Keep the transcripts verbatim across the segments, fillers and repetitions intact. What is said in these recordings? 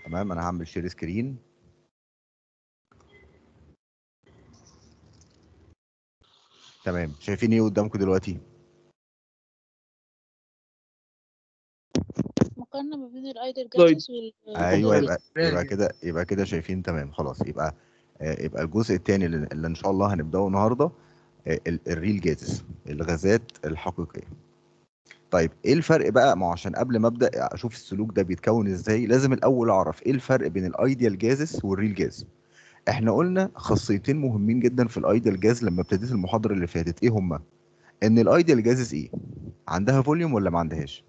تمام. انا هعمل شير سكرين. تمام. شايفين ايه قدامكم دلوقتي؟ مقارنة ما بين الايدل جازز وال ايوه، يبقى يبقى كده يبقى كده شايفين. تمام خلاص. يبقى آه، يبقى الجزء الثاني اللي اللي ان شاء الله هنبداه النهارده آه، ال- الريل جازز، الغازات الحقيقيه. طيب ايه الفرق بقى؟ ما هو عشان قبل ما ابدا اشوف السلوك ده بيتكون ازاي لازم الاول اعرف ايه الفرق بين الايديال جازز والريل جاز. احنا قلنا خاصيتين مهمين جدا في الايديال جاز لما ابتديت المحاضره اللي فاتت. ايه هما؟ ان الايديال جازز ايه؟ عندها فوليوم ولا ما عندهاش؟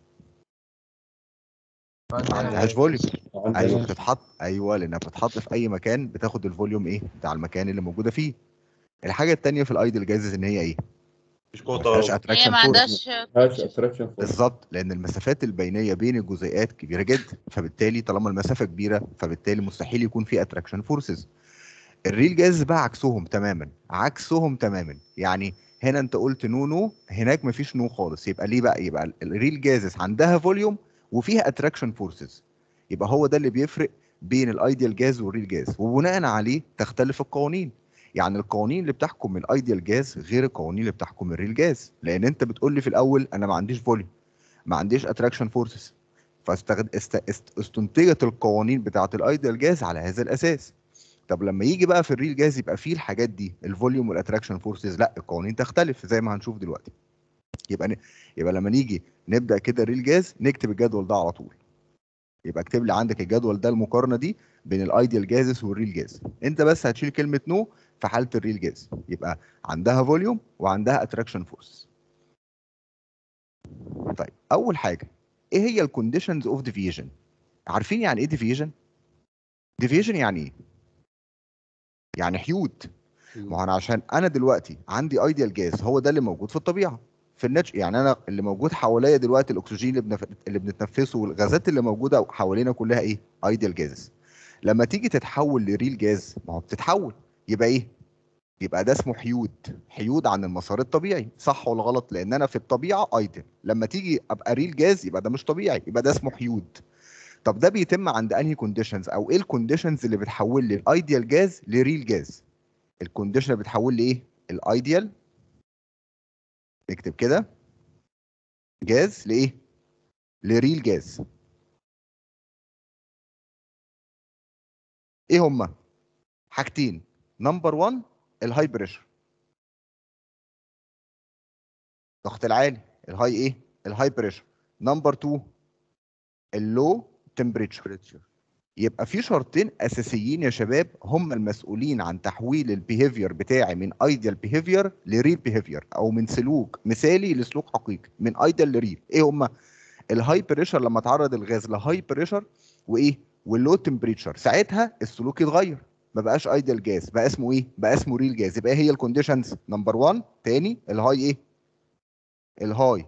ما عندهاش فوليوم. ايوه بتتحط، ايوه لانها بتتحط في اي مكان بتاخد الفوليوم ايه بتاع المكان اللي موجوده فيه. الحاجه الثانيه في الايديال جازز ان هي ايه؟ مش قوة ما فيهاش ترابط. هي اتراكشن ما فورس. عندهاش هاش اتراكشن فورس. بالظبط، لان المسافات البينيه بين الجزيئات كبيره جدا، فبالتالي طالما المسافه كبيره فبالتالي مستحيل يكون في اتراكشن فورسز. الريل جاز بقى عكسهم تماما، عكسهم تماما. يعني هنا انت قلت نو نو، هناك مفيش نو خالص. يبقى ليه بقى؟ يبقى الريل جازز عندها فوليوم وفيها اتراكشن فورسز. يبقى هو ده اللي بيفرق بين الايديال جاز والريل جاز، وبناء عليه تختلف القوانين. يعني القوانين اللي بتحكم الايديال جاز غير القوانين اللي بتحكم الريل جاز، لان انت بتقول لي في الاول انا ما عنديش فوليوم، ما عنديش اتراكشن فورسز، فاستنتجت القوانين بتاعه الايديال جاز على هذا الاساس. طب لما يجي بقى في الريل جاز يبقى فيه الحاجات دي، الفوليوم والاتراكشن فورسز، لا القوانين تختلف زي ما هنشوف دلوقتي. يبقى ن... يبقى لما نيجي نبدا كده الريل جاز نكتب الجدول ده على طول. يبقى اكتب لي عندك الجدول ده المقارنه دي بين الايديال جازز والريل جاز. انت بس هتشيل كلمه نو في حاله الريل جاز، يبقى عندها فوليوم وعندها اتراكشن فورس. طيب اول حاجه ايه هي الكونديشنز اوف ديفيجن؟ عارفين يعني ايه ديفيجن؟ ديفيجن يعني ايه؟ يعني حيود. ما هو انا عشان انا دلوقتي عندي ايديال جاز هو ده اللي موجود في الطبيعه في الناتش، يعني انا اللي موجود حواليا دلوقتي الاكسجين اللي, بنف... اللي بنتنفسه والغازات اللي موجوده حوالينا كلها ايه؟ ايديال جاز. لما تيجي تتحول لريل جاز ما هو بتتحول، يبقى ايه؟ يبقى ده اسمه حيود، حيود عن المسار الطبيعي. صح ولا غلط؟ لان انا في الطبيعه ايديال، لما تيجي ابقى ريل جاز يبقى ده مش طبيعي، يبقى ده اسمه حيود. طب ده بيتم عند انهي كونديشنز، او ايه الكونديشنز اللي بتحول لي الايديال جاز لريل جاز؟ الكونديشن اللي بتحول لي ايه؟ الايديال، نكتب كده جاز لايه؟ لريل جاز. ايه هما؟ حاجتين. نمبر واحد الهاي بريشر، الضغط العالي، الهاي ايه؟ الهاي بريشر. نمبر اتنين اللو تمبريتشر. يبقى في شرطين اساسيين يا شباب هم المسؤولين عن تحويل البيهيفير بتاعي من ايديال بيهيفير لريل بيهيفير، او من سلوك مثالي لسلوك حقيقي، من ايديال لريل. ايه هما؟ الهاي بريشر لما تعرض الغاز لهاي بريشر، وايه؟ واللو تمبريتشر، ساعتها السلوك يتغير، ما بقاش ايديال جاز، بقى اسمه ايه؟ بقى اسمه ريل جاز. يبقى ايه هي الكونديشنز؟ نمبر واحد تاني الهاي ايه؟ الهاي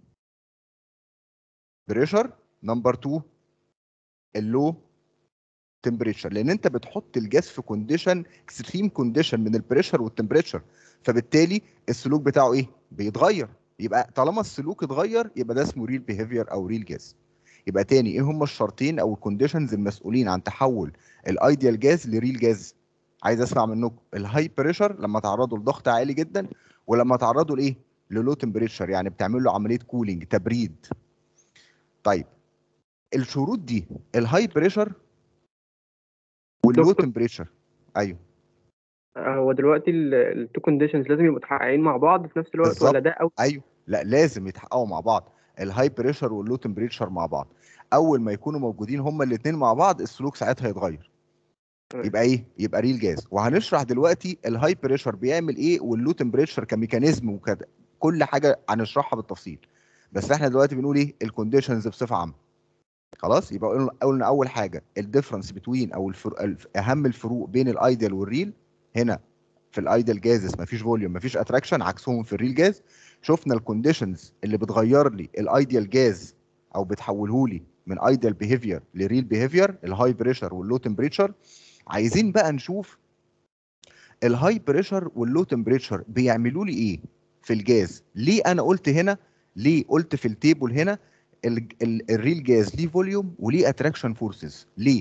بريشر. نمبر اتنين اللو تمبريتشر، لان انت بتحط الجاز في كونديشن اكستريم كونديشن من البريشر والتمبريتشر، فبالتالي السلوك بتاعه ايه؟ بيتغير. يبقى طالما السلوك اتغير يبقى ده اسمه ريل بيهيفير او ريل جاز. يبقى تاني ايه هم الشرطين او الكونديشنز المسؤولين عن تحول الايديال جاز لريل جاز؟ عايز اسمع منكم. الهاي بريشر لما تعرضوا لضغط عالي جدا، ولما تعرضوا لايه؟ للو تمبريتشر، يعني بتعمل له عمليه كولينج، تبريد. طيب الشروط دي الهاي بريشر واللو دكتور تمبريتشر. ايوه هو دلوقتي التو كونديشنز لازم يبقوا متحققين مع بعض في نفس الوقت ولا بالظبط. ده أو ايوه لا لازم يتحققوا مع بعض، الهاي بريشر واللو تمبريتشر مع بعض. اول ما يكونوا موجودين هما الاثنين مع بعض السلوك ساعتها يتغير، يبقى ايه؟ يبقى ريل جاز. وهنشرح دلوقتي الهاي بريشر بيعمل ايه واللو تمبريتشر كميكانيزم وكده، كل حاجه هنشرحها بالتفصيل. بس احنا دلوقتي بنقول ايه؟ الكونديشنز بصفه عامه. خلاص يبقى قلنا قلنا اول حاجه الديفرنس بتوين او الفر... الف- اهم الفروق بين الايديال والريل. هنا في الايديال جازز مفيش فوليوم مفيش اتراكشن، عكسهم في الريل جاز. شفنا الكونديشنز اللي بتغير لي الايديال جاز او بتحوله لي من ايديال بيهيفير لريل بيهيفير، الهاي بريشر واللو تمبريتشر. عايزين بقى نشوف الهاي بريشر واللو تمبريتشر بيعملوا لي ايه في الجاز. ليه انا قلت هنا، ليه قلت في التيبل هنا ال- ال- الريل جاز ليه فوليوم وليه اتراكشن فورسز؟ ليه؟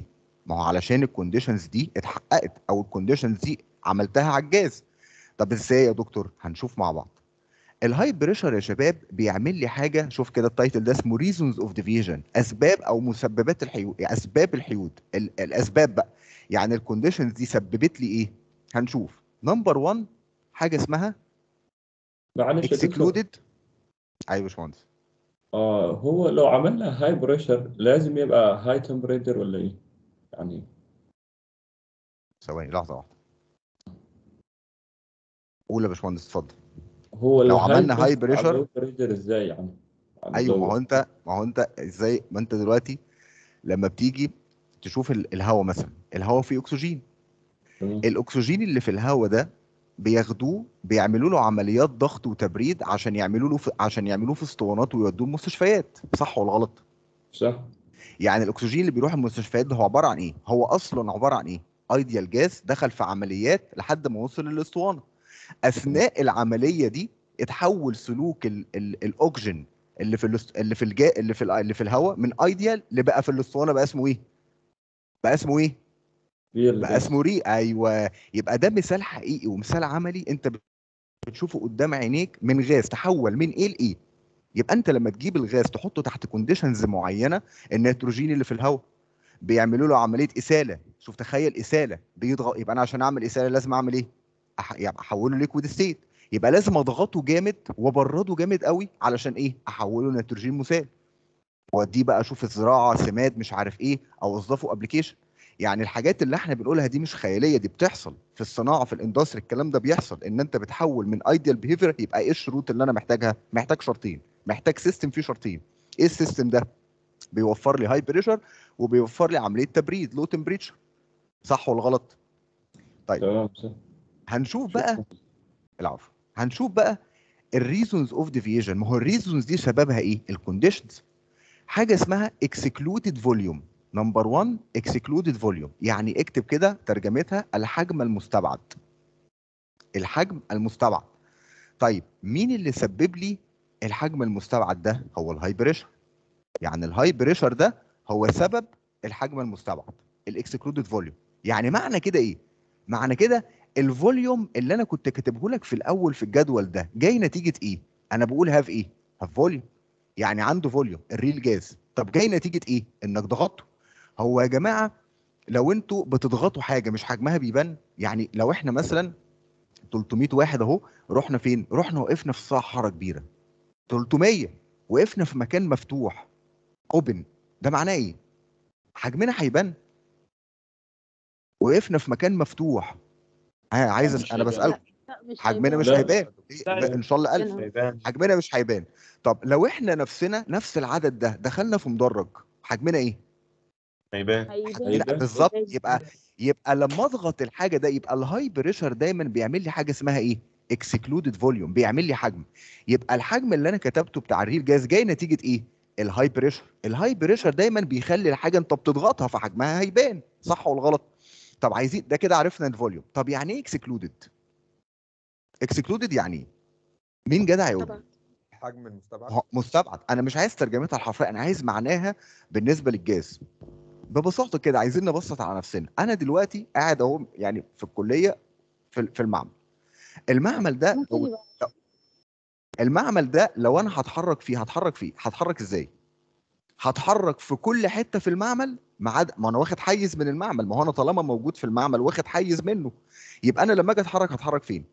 ما هو علشان الكونديشنز دي اتحققت او الكونديشنز دي عملتها على الجاز. طب ازاي يا دكتور؟ هنشوف مع بعض. الهاي بريشر يا شباب بيعمل لي حاجه، شوف كده التايتل ده اسمه ريزونز اوف ديفيجن، اسباب او مسببات الحيود، اسباب الحيود، ال- الاسباب بقى. يعني الكونديشنز دي سببت لي ايه؟ هنشوف. نمبر واحد حاجه اسمها معلش يا دكتور. اكسكلودد. ايوه يا باشمهندس. آه هو لو عملنا هاي بريشر لازم يبقى هاي تمبريتشر ولا ايه؟ يعني ثواني لحظه واحده. قول يا باشمهندس اتفضل. هو لو الهاي عملنا هاي بريشر على بريشر، اللو بريشر ازاي يعني؟ يعني ايوه ما هو لو انت ما هو انت ازاي؟ ما انت دلوقتي لما بتيجي تشوف ال- الهواء مثلا، الهواء فيه اكسجين. تمام. الاكسجين اللي في الهواء ده بياخدوه بيعملوا له عمليات ضغط وتبريد عشان يعملوا له في عشان يعملوه في اسطوانات ويودوه المستشفيات، صح ولا غلط؟ صح. يعني الاكسجين اللي بيروح المستشفيات ده هو عباره عن ايه؟ هو اصلا عباره عن ايه؟ ايديال جاز دخل في عمليات لحد ما وصل للاسطوانه. اثناء العمليه دي اتحول سلوك ال ال الاكسجين اللي في الاست- اللي في الجا اللي في ال- اللي في الهواء من ايديال لبقى في الاسطوانه بقى اسمه ايه؟ بقى اسمه ايه؟ ريال بقى جاز. اسمه ري. ايوه، يبقى ده مثال حقيقي ومثال عملي انت بتشوفه قدام عينيك، من غاز تحول من ايه لايه. يبقى انت لما تجيب الغاز تحطه تحت كونديشنز معينه، النيتروجين اللي في الهواء بيعملوا له عمليه اساله. شوف تخيل اساله بيضغط، يبقى انا عشان اعمل اساله لازم اعمل ايه؟ أح... يعني احوله ليكويد ستيت، يبقى لازم اضغطه جامد وابرده جامد قوي علشان ايه؟ احوله نيتروجين مسال، واديه بقى اشوف الزراعه سماد مش عارف ايه، او اوظفه ابلكيشن. يعني الحاجات اللي احنا بنقولها دي مش خياليه، دي بتحصل في الصناعه في الاندستري. الكلام ده بيحصل، ان انت بتحول من ايديال بيهيفير. يبقى ايه الشروط اللي انا محتاجها؟ محتاج شرطين، محتاج سيستم فيه شرطين. ايه السيستم ده؟ بيوفر لي هاي بريشر وبيوفر لي عمليه تبريد لو تمبريتشر، صح ولا غلط؟ طيب تمام صح. هنشوف بقى. شكرا. العفو. هنشوف بقى الريزونز اوف ديفيجن. ما هو الريزونز دي سببها ايه؟ الكونديشنز. حاجه اسمها اكسكلودد فوليوم. نمبر واحد اكسكلودد فوليوم، يعني اكتب كده ترجمتها الحجم المستبعد. الحجم المستبعد. طيب مين اللي سبب لي الحجم المستبعد ده؟ هو الهاي بريشر. يعني الهاي بريشر ده هو سبب الحجم المستبعد، الاكسكلودد فوليوم. يعني معنى كده ايه؟ معنى كده الفوليوم اللي انا كنت كاتبه لك في الاول في الجدول ده جاي نتيجه ايه؟ انا بقول هاف ايه؟ هاف فوليوم، يعني عنده فوليوم الريل جاز. طب جاي نتيجه ايه؟ انك ضغطته. هو يا جماعه لو انتوا بتضغطوا حاجه مش حجمها بيبان. يعني لو احنا مثلا تلتمية واحد اهو، رحنا فين؟ رحنا وقفنا في صحراء كبيره، تلتمية، وقفنا في مكان مفتوح اوبن، ده معناه ايه؟ حجمنا هيبان. وقفنا في مكان مفتوح، ها عايز أس... انا بسالكم، لا مش حجمنا هيبان. مش لا. هيبان. إيه؟ ان شاء الله ألف، هيبان. حجمنا مش هيبان. طب لو احنا نفسنا نفس العدد ده دخلنا في مدرج، حجمنا ايه؟ هيبان. هيبان. حجمنا هيبان. بالظبط. هيبان. يبقى يبقى لما اضغط الحاجه ده، يبقى الهاي بريشر دايما بيعمل لي حاجه اسمها ايه؟ اكسكلودد فوليوم، بيعمل لي حجم. يبقى الحجم اللي انا كتبته بتاع الريل جاز جاي نتيجه ايه؟ الهاي بريشر. الهاي بريشر دايما بيخلي الحاجه انت بتضغطها فحجمها هيبان، صح ولا غلط؟ طب عايزين ده كده عرفنا الفوليوم. طب يعني ايه اكسكلودد؟ اكسكلودد يعني ايه؟ مين جدع يقول لي؟ طبعا. الحجم المستبعد. هو مستبعد. انا مش عايز ترجمتها الحرفيه، انا عايز معناها بالنسبه للجاز. ببساطه كده عايزين نبسط على نفسنا. انا دلوقتي قاعد اهو يعني في الكليه، في في المعمل. المعمل ده ممكن لو يبقى المعمل ده لو انا هتحرك فيه، هتحرك فيه هتحرك ازاي؟ هتحرك في كل حته في المعمل، ما عدا ما انا واخد حيز من المعمل. ما هو انا طالما موجود في المعمل واخد حيز منه، يبقى انا لما اجي اتحرك هتحرك فين؟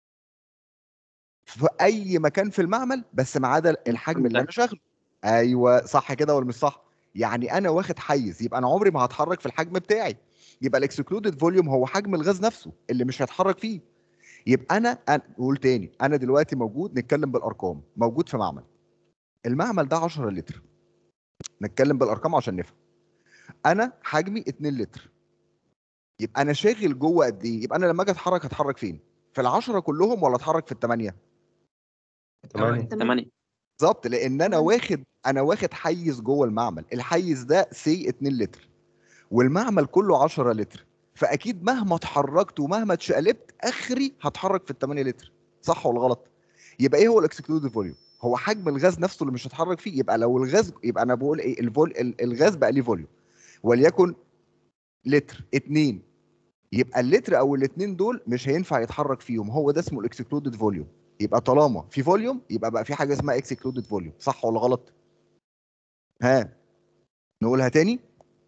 في اي مكان في المعمل، بس ما عدا الحجم اللي انا شاغله. ايوه صح كده ولا مش صح؟ يعني انا واخد حيز، يبقى انا عمري ما هتحرك في الحجم بتاعي. يبقى الاكسكلودد فوليوم هو حجم الغاز نفسه اللي مش هيتحرك فيه. يبقى انا أنا- نقول تاني، انا دلوقتي موجود، نتكلم بالارقام، موجود في معمل. المعمل ده عشرة لتر، نتكلم بالارقام عشان نفهم. انا حجمي اتنين لتر، يبقى انا شاغل جوه قد ايه؟ يبقى انا لما اجي اتحرك هتحرك فين؟ في العشرة كلهم ولا اتحرك في الثمانية؟ تمانية. تمانية. بالظبط، لان انا تمانية. واخد انا واخد حيز جوه المعمل. الحيز ده سي اتنين لتر، والمعمل كله عشرة لتر. فاكيد مهما اتحركت ومهما اتشقلبت اخري هتحرك في ال ثمانية لتر، صح ولا غلط؟ يبقى ايه هو الاكسكلودد فوليوم؟ هو حجم الغاز نفسه اللي مش هتحرك فيه. يبقى لو الغاز، يبقى انا بقول ايه؟ الفول ال- الغاز بقى ليه فوليوم، وليكن لتر اتنين، يبقى اللتر او الاتنين دول مش هينفع يتحرك فيهم، هو ده اسمه الاكسكلودد فوليوم. يبقى طالما في فوليوم يبقى بقى في حاجه اسمها اكسكلودد فوليوم، صح ولا غلط؟ ها نقولها تاني؟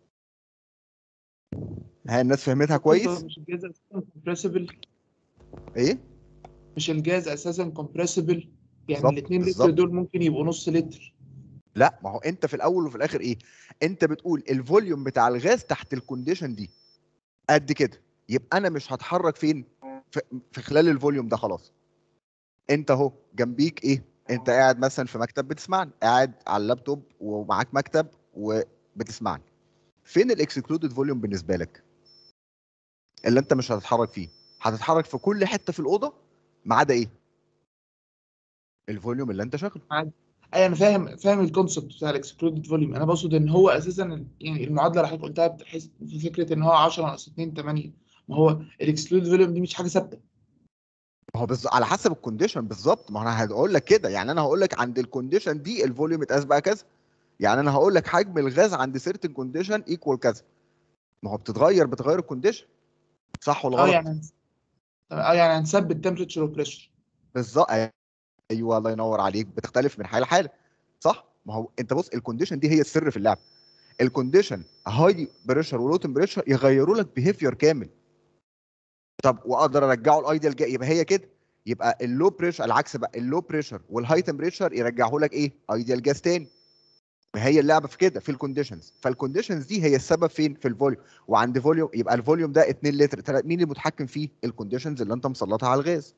ها الناس فهمتها كويس؟ مش الجاز اساسا كومبريسبل؟ ايه؟ مش الجاز اساسا كومبريسبل؟ يعني بالظبط، الاثنين لتر بالظبط. دول ممكن يبقوا نص لتر. لا، ما هو انت في الاول وفي الاخر ايه؟ انت بتقول الفوليوم بتاع الغاز تحت الكونديشن دي قد كده، يبقى انا مش هتحرك فين في, في خلال الفوليوم ده. خلاص انت اهو جنبيك ايه، انت قاعد مثلا في مكتب بتسمعني، قاعد على اللابتوب ومعاك مكتب وبتسمعني. فين الاكسكلودد فوليوم بالنسبه لك اللي انت مش هتتحرك فيه؟ هتتحرك في كل حته في الاوضه ما عدا ايه؟ الفوليوم اللي انت شغله. اي انا فاهم فاهم الكونسبت بتاع الاكسكلودد فوليوم. انا بقصد ان هو اساسا يعني المعادله اللي حضرتك قلتها بتحس في فكره ان هو عشرة ناقص اتنين تمانية. ما هو الاكسكلودد فوليوم دي مش حاجه ثابته. ما هو بز... على حسب الكونديشن بالظبط. ما انا هقول لك كده، يعني انا هقول لك عند الكونديشن دي الفوليوم اتقاس بقى كذا. يعني انا هقول لك حجم الغاز عند سيرتن كونديشن ايكوال كذا. ما هو بتتغير بتغير الكونديشن، صح ولا اه غلط؟ يعني اه يعني هنثبت تمبريتشر وبريشر. بالظبط، ايوه الله ينور عليك. بتختلف من حاله لحاله، صح؟ ما هو انت بص، الكونديشن دي هي السر في اللعب. الكونديشن هاي بريشر ولو تمبريتشر يغيروا لك بيهيفير كامل. طب واقدر ارجعه الايديال جاي، يبقى هي كده. يبقى اللو بريشر العكس بقى، اللو بريشر والهاي تمبريتشر يرجعه لك ايه؟ ايديال جاز تاني. ما هي اللعبه في كده في الكونديشنز. فالكونديشنز دي هي السبب فين؟ في الفوليوم. وعند فوليوم يبقى الفوليوم ده اتنين لتر تلاتة، مين اللي متحكم فيه؟ الكونديشنز اللي انت مسلطها على الغاز.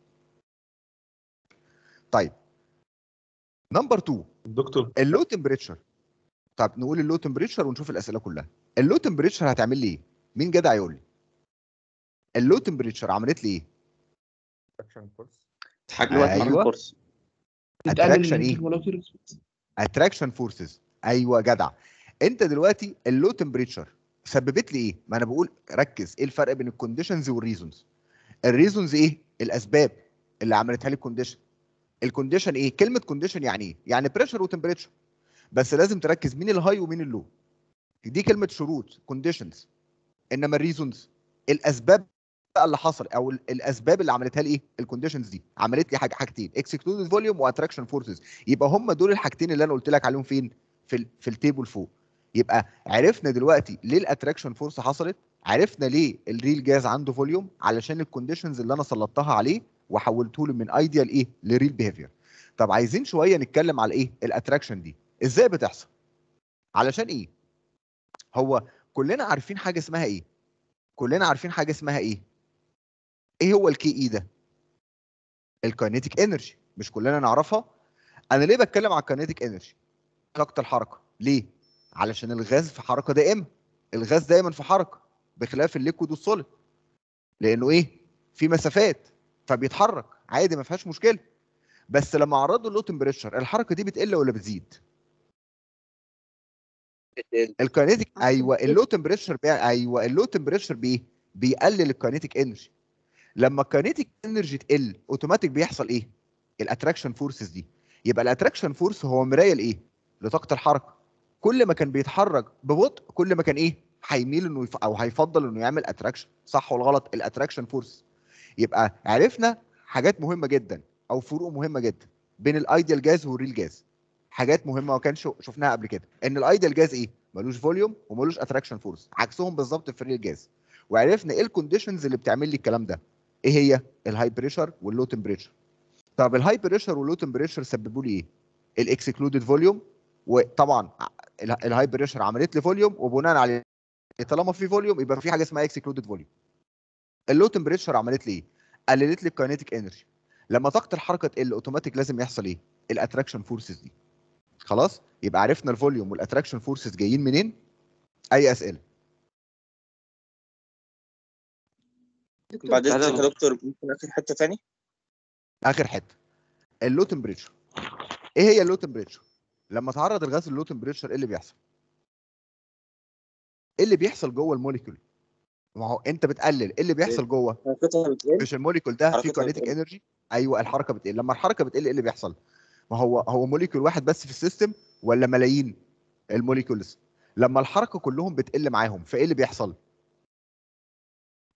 طيب نمبر اتنين دكتور اللو تمبريتشر. طب نقول اللو تمبريتشر ونشوف الاسئله كلها. اللو تمبريتشر هتعمل لي ايه؟ مين جدع يقول لي؟ اللو تمبريتشر عملت لي ايه؟ اكشن فورس. تحجم الحركة ايوه فورس. تقلل اتراكشن ايه؟ الانترمولاتور. اتراكشن فورسز. ايوه جدع. انت دلوقتي اللو تمبريتشر سببت لي ايه؟ ما انا بقول ركز ايه الفرق بين الكونديشنز والريزونز. الريزونز ايه؟ الاسباب اللي عملتها لي الكونديشن. الكونديشن ايه؟ كلمه كونديشن يعني ايه؟ يعني بريشر وتمبريتشر. بس لازم تركز مين الهاي ومين اللو. دي كلمه شروط كونديشنز. انما الريزونز الاسباب بقى اللي حصل، او الاسباب اللي عملتها لي ايه؟ الكونديشنز دي عملت لي حاجه حاجتين، اكسكلودد فوليوم واتراكشن فورسز. يبقى هم دول الحاجتين اللي انا قلت لك عليهم فين؟ في ال في التيبل فوق. يبقى عرفنا دلوقتي ليه الاتراكشن فورس حصلت، عرفنا ليه الريل جاز عنده فوليوم، علشان الكونديشنز اللي انا سلطتها عليه وحولته له من ايديال ايه لريل بيهيفير. طب عايزين شويه نتكلم على ايه الاتراكشن دي ازاي بتحصل، علشان ايه؟ هو كلنا عارفين حاجه اسمها ايه؟ كلنا عارفين حاجه اسمها ايه؟ ايه هو الكي اي ده؟ الكاينيتيك انرجي، مش كلنا نعرفها؟ انا ليه بتكلم على الكاينيتيك انرجي؟ طاقه الحركه. ليه؟ علشان الغاز في حركه دائمه. الغاز دايما في حركه بخلاف الليكويد والسوليد، لانه ايه؟ في مسافات فبيتحرك عادي ما فيهاش مشكله. بس لما اعرضه لو تمبريتشر الحركه دي بتقل ولا بتزيد؟ الكاينيتيك ايوه اللو تمبريتشر بي... ايوه اللو تمبريتشر بايه؟ بيقلل الكاينيتيك انرجي. لما الكاينيتيك انرجي تقل اوتوماتيك بيحصل ايه؟ الاتراكشن فورسز دي. يبقى الاتراكشن فورس هو مرايه لايه؟ لطاقه الحركه. كل ما كان بيتحرك ببطء كل ما كان ايه؟ هيميل انه يف... او هيفضل انه يعمل اتراكشن، صح ولا غلط؟ الاتراكشن فورس. يبقى عرفنا حاجات مهمه جدا او فروق مهمه جدا بين الايديال جاز والريل جاز. حاجات مهمه وكان شو... شفناها قبل كده ان الايديال جاز ايه؟ ملوش فوليوم وملوش اتراكشن فورس، عكسهم بالظبط في الريل جاز. وعرفنا ايه الكونديشنز اللي بتعمل لي الكلام ده. ايه هي؟ الهاي بريشر واللو تمبريتشر. طب الهاي بريشر واللو تمبريتشر سببوا لي ايه؟ الاكسكلودد فوليوم. وطبعا الهاي بريشر عملت لي فوليوم، وبناء عليه طالما في فوليوم يبقى في حاجه اسمها اكسكلودد فوليوم. اللو تمبريتشر عملت لي ايه؟ قللت لي الكاينيتيك انرجي. لما طاقه الحركه تقل اوتوماتيك لازم يحصل ايه؟ الاتراكشن فورسز دي. خلاص يبقى عرفنا الفوليوم والاتراكشن فورسز جايين منين. اي اسئله؟ بعد اذنك يا دكتور ممكن اخر حته ثاني؟ اخر حته اللو تمبريتشر. ايه هي اللو تمبريتشر؟ لما تعرض الغاز للو تمبريتشر ايه اللي بيحصل؟ ايه اللي بيحصل جوه الموليكول؟ ما هو انت بتقلل ايه اللي بيحصل جوه؟ حركتها بتقل. مش الموليكول ده فيه حركتها كاينيتيك بتقل. انرجي؟ ايوه الحركه بتقل. لما الحركه بتقل ايه اللي بيحصل؟ ما هو هو موليكول واحد بس في السيستم ولا ملايين الموليكولز؟ لما الحركه كلهم بتقل معاهم فايه اللي بيحصل؟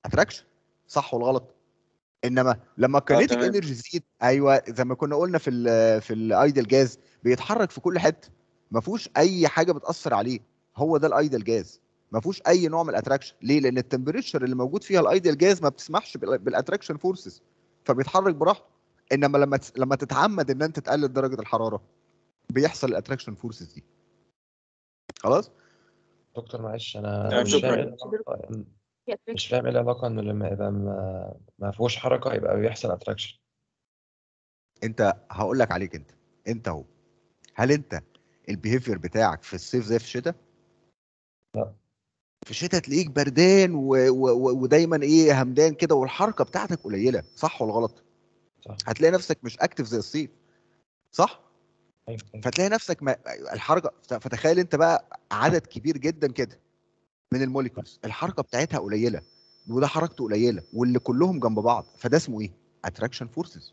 اتراكشن، صح ولا غلط؟ انما لما الكاينيتيك تمام. انرجي تزيد، ايوه زي ما كنا قلنا في ال في الايدل جاز بيتحرك في كل حته، ما فيهوش اي حاجه بتاثر عليه، هو ده الايدل جاز، ما فيهوش اي نوع من الاتراكشن. ليه؟ لان التمبريتشر اللي موجود فيها الايدل جاز ما بتسمحش بالاتراكشن فورسز، فبيتحرك براحته. انما لما تس- لما تتعمد ان انت تقلل درجه الحراره بيحصل الاتراكشن فورسز دي. خلاص؟ دكتور معلش انا تمام، مش فاهم شكرا. ايه العلاقه مش فاهم ايه العلاقه انه لما يبقى ما, ما فيهوش حركه يبقى بيحصل اتراكشن. انت هقول لك عليك، انت انت اهو، هل انت البيهيفير بتاعك في الصيف زي في الشتاء؟ لا. في الشتاء تلاقيك بردان و... و... و- ودايما ايه همدان كده، والحركه بتاعتك قليله، صح ولا غلط؟ صح. هتلاقي نفسك مش اكتف زي الصيف، صح؟ ايوه ايوه فتلاقي نفسك ما... الحركه، فتخيل انت بقى عدد كبير جدا كده من الموليكولز الحركه بتاعتها قليله، وده حركته قليله، واللي كلهم جنب بعض، فده اسمه ايه؟ اتراكشن فورسز،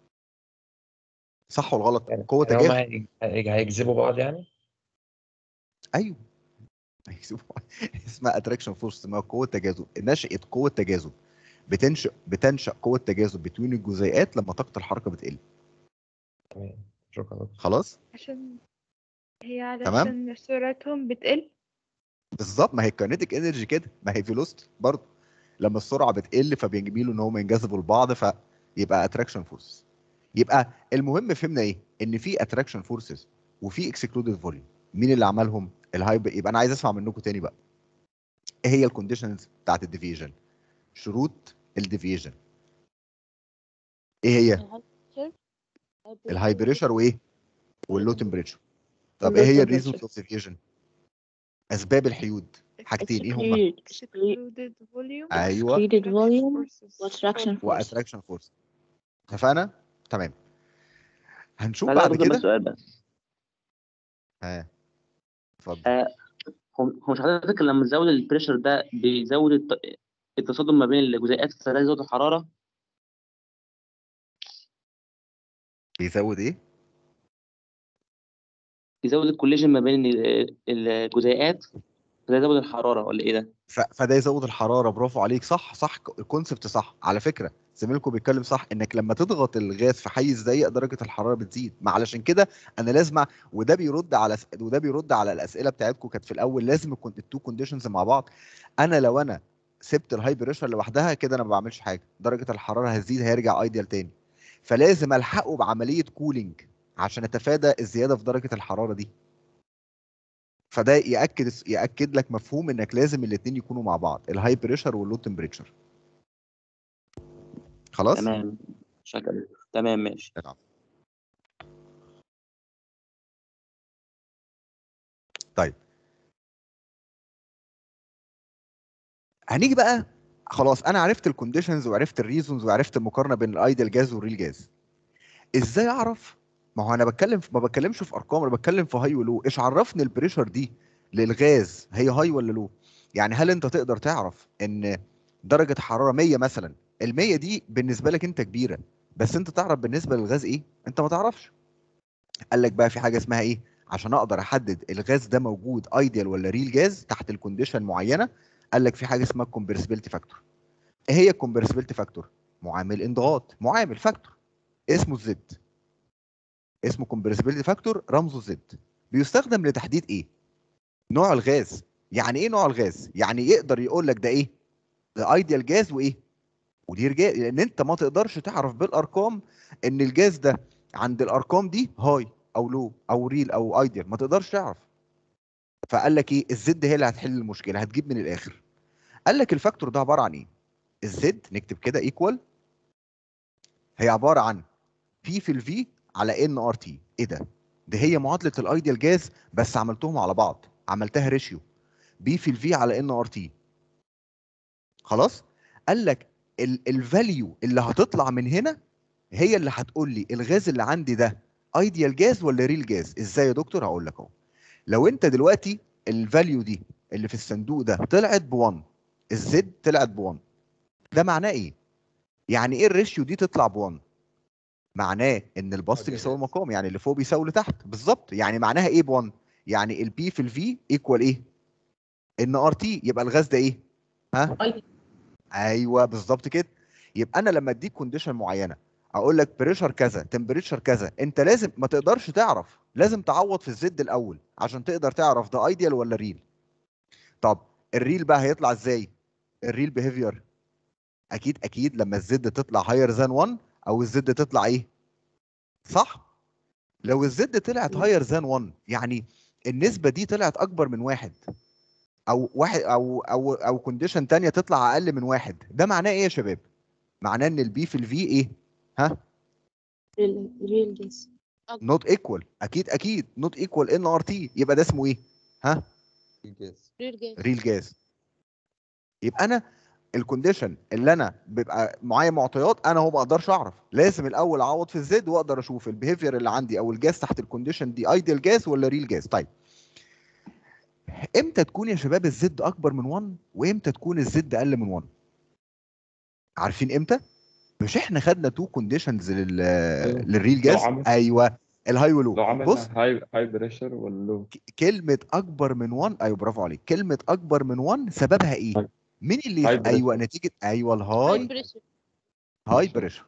صح ولا غلط؟ يعني قوه يعني هما تجاذب. هيج- هيج- هيجذبوا بعض يعني. ايوه اسمها اتراكشن فورس، اسمها قوه تجاذب، نشأة قوه تجاذب، بتنشأ بتنشأ قوه تجاذب بين الجزيئات لما طاقه الحركه بتقل. تمام، شكرا دكتور. خلاص؟ عشان هي تمام؟ علشان سرعتهم بتقل. بالظبط، ما هي الكاينيتيك انرجي كده، ما هي فيلوستي برضه، لما السرعه بتقل فبيميلوا ان هم ينجذبوا لبعض، فيبقى اتراكشن فورس. يبقى المهم فهمنا ايه؟ ان في اتراكشن فورسز وفي اكسكلودد فوليوم. مين اللي عملهم؟ الهايب. يبقى انا عايز اسمع منكم تاني بقى، ايه هي الكونديشنز بتاعت الديفيجن؟ شروط الديفيجن ايه هي؟ الهاي بريشر وايه؟ واللو تمبريتشر. طب ايه هي الريزونز اوف ديفيجن؟ اسباب الحيود حاجتين، ايه هما؟ excluded volume ايوه، excluded volume forces. وattraction force. واتراكشن فورس. اتفقنا؟ تمام. هنشوف عايز بعد اخد بس كده. سؤال بس. ها اتفضل. آه، هو هو مش حضرتك لما تزود البريشر ده بيزود الت- التصادم ما بين الجزيئات فده يزود الحراره؟ بيزود ايه؟ يزود الكوليجن ما بين ال- الجزيئات فده يزود الحراره ولا ايه ده؟ ف... فده يزود الحراره، برافو عليك، صح صح، الكونسبت صح على فكره، زميلكم بيتكلم صح، انك لما تضغط الغاز في حيز ضيق درجه الحراره بتزيد. ما علشان كده انا لازم أ- وده بيرد على س- وده بيرد على الاسئله بتاعتكم كانت في الاول، لازم يكون التو كونديشنز مع بعض. انا لو انا سبت الهاي بريشر لوحدها كده انا ما بعملش حاجه، درجه الحراره هتزيد، هيرجع ايديال تاني، فلازم الحقه بعمليه كولينج عشان اتفادى الزياده في درجه الحراره دي. فده ياكد ياكد لك مفهوم انك لازم الاثنين يكونوا مع بعض، الهاي بريشر واللو تمبريتشر. خلاص؟ تمام، شكرا. تمام ماشي. نعم. طيب هنيجي بقى، خلاص انا عرفت الكونديشنز وعرفت الريزونز وعرفت المقارنه بين الايدل جاز والريل جاز. ازاي اعرف؟ ما هو انا بتكلم ما بتكلمش في ارقام، انا بتكلم في هاي ولو. ايش عرفني البريشر دي للغاز هي هاي ولا لو؟ يعني هل انت تقدر تعرف ان درجه حراره مية مثلا، ال مية دي بالنسبه لك انت كبيره، بس انت تعرف بالنسبه للغاز ايه؟ انت ما تعرفش. قال لك بقى في حاجه اسمها ايه عشان اقدر احدد الغاز ده موجود ايديال ولا ريل جاز تحت الكونديشن معينه. قال لك في حاجه اسمها الكومبرسبيلتي فاكتور. ايه هي الكومبرسبيلتي فاكتور؟ معامل انضغاط، معامل فاكتور اسمه الزد، اسمه كومبرسبيلتي فاكتور، رمزه زد. بيستخدم لتحديد ايه؟ نوع الغاز. يعني ايه نوع الغاز؟ يعني يقدر يقول لك ده ايه؟ ده ايديال جاز وايه؟ ودير جاز، لان انت ما تقدرش تعرف بالارقام ان الجاز ده عند الارقام دي هاي او لو او ريل او ايديال، ما تقدرش تعرف. فقال لك ايه؟ الزد هي اللي هتحل المشكله، هتجيب من الاخر. قال لك الفاكتور ده عباره عن ايه؟ الزد نكتب كده ايكوال، هي عباره عن بي في الفي على ان ار تي. ايه ده؟ ده هي معادله الايديال جاز بس عملتهم على بعض، عملتها ريشيو بي في الفي على ان ار تي. خلاص؟ قال لك الفاليو اللي هتطلع من هنا هي اللي هتقول لي الغاز اللي عندي ده ايديال جاز ولا ريل جاز. ازاي يا دكتور؟ هقول لك اهو. لو انت دلوقتي الفاليو دي اللي في الصندوق ده طلعت ب واحد، الزد طلعت ب واحد، ده معناه ايه؟ يعني ايه الريشيو دي تطلع ب واحد؟ معناه ان البسط بيساوي المقام، يعني اللي فوق بيساوي اللي تحت بالظبط. يعني معناها ايه ب واحد؟ يعني البي في الفي ايكوال ايه؟ ان ار تي. يبقى الغاز ده ايه؟ ها؟ ايوه بالظبط كده. يبقى انا لما اديك كونديشن معينه اقول لك بريشر كذا تمبريتشر كذا، انت لازم ما تقدرش تعرف، لازم تعوض في الزد الاول عشان تقدر تعرف ده ايديال ولا ريل. طب الريل بقى هيطلع ازاي؟ الريل بيهيفير اكيد اكيد لما الزد تطلع هاير ذان واحد او الزد تطلع ايه؟ صح؟ لو الزد طلعت هاير ذان واحد يعني النسبه دي طلعت اكبر من واحد، او واحد او او او كونديشن ثانيه تطلع اقل من واحد، ده معناه ايه يا شباب؟ معناه ان البي في الفي ايه؟ ها؟ ريل جيس نوت ايكوال، اكيد اكيد نوت ايكوال ان ار تي، يبقى ده اسمه ايه؟ ها؟ ريل جيس ريل جاز. يبقى انا الكونديشن اللي انا بيبقى معايا معطيات انا هو ما اقدرش اعرف، لازم الاول اعوض في الزد واقدر اشوف البيهيفير اللي عندي او الجاز تحت الكونديشن دي ايديال جاز ولا ريل جاز. طيب امتى تكون يا شباب الزد اكبر من واحد وامتى تكون الزد اقل من واحد؟ عارفين امتى؟ مش احنا خدنا تو كونديشنز لل أيوه. للريل لو جاز؟ عمل ايوه الهاي ولو. لو بص عملنا هاي هاي بريشر ولا لو؟ كلمه اكبر من واحد، ايوه برافو عليك، كلمه اكبر من واحد سببها ايه؟ هاي مين اللي هاي يف... ايوه بريشر. نتيجه ايوه هاي الهاي بريشر هاي بريشر.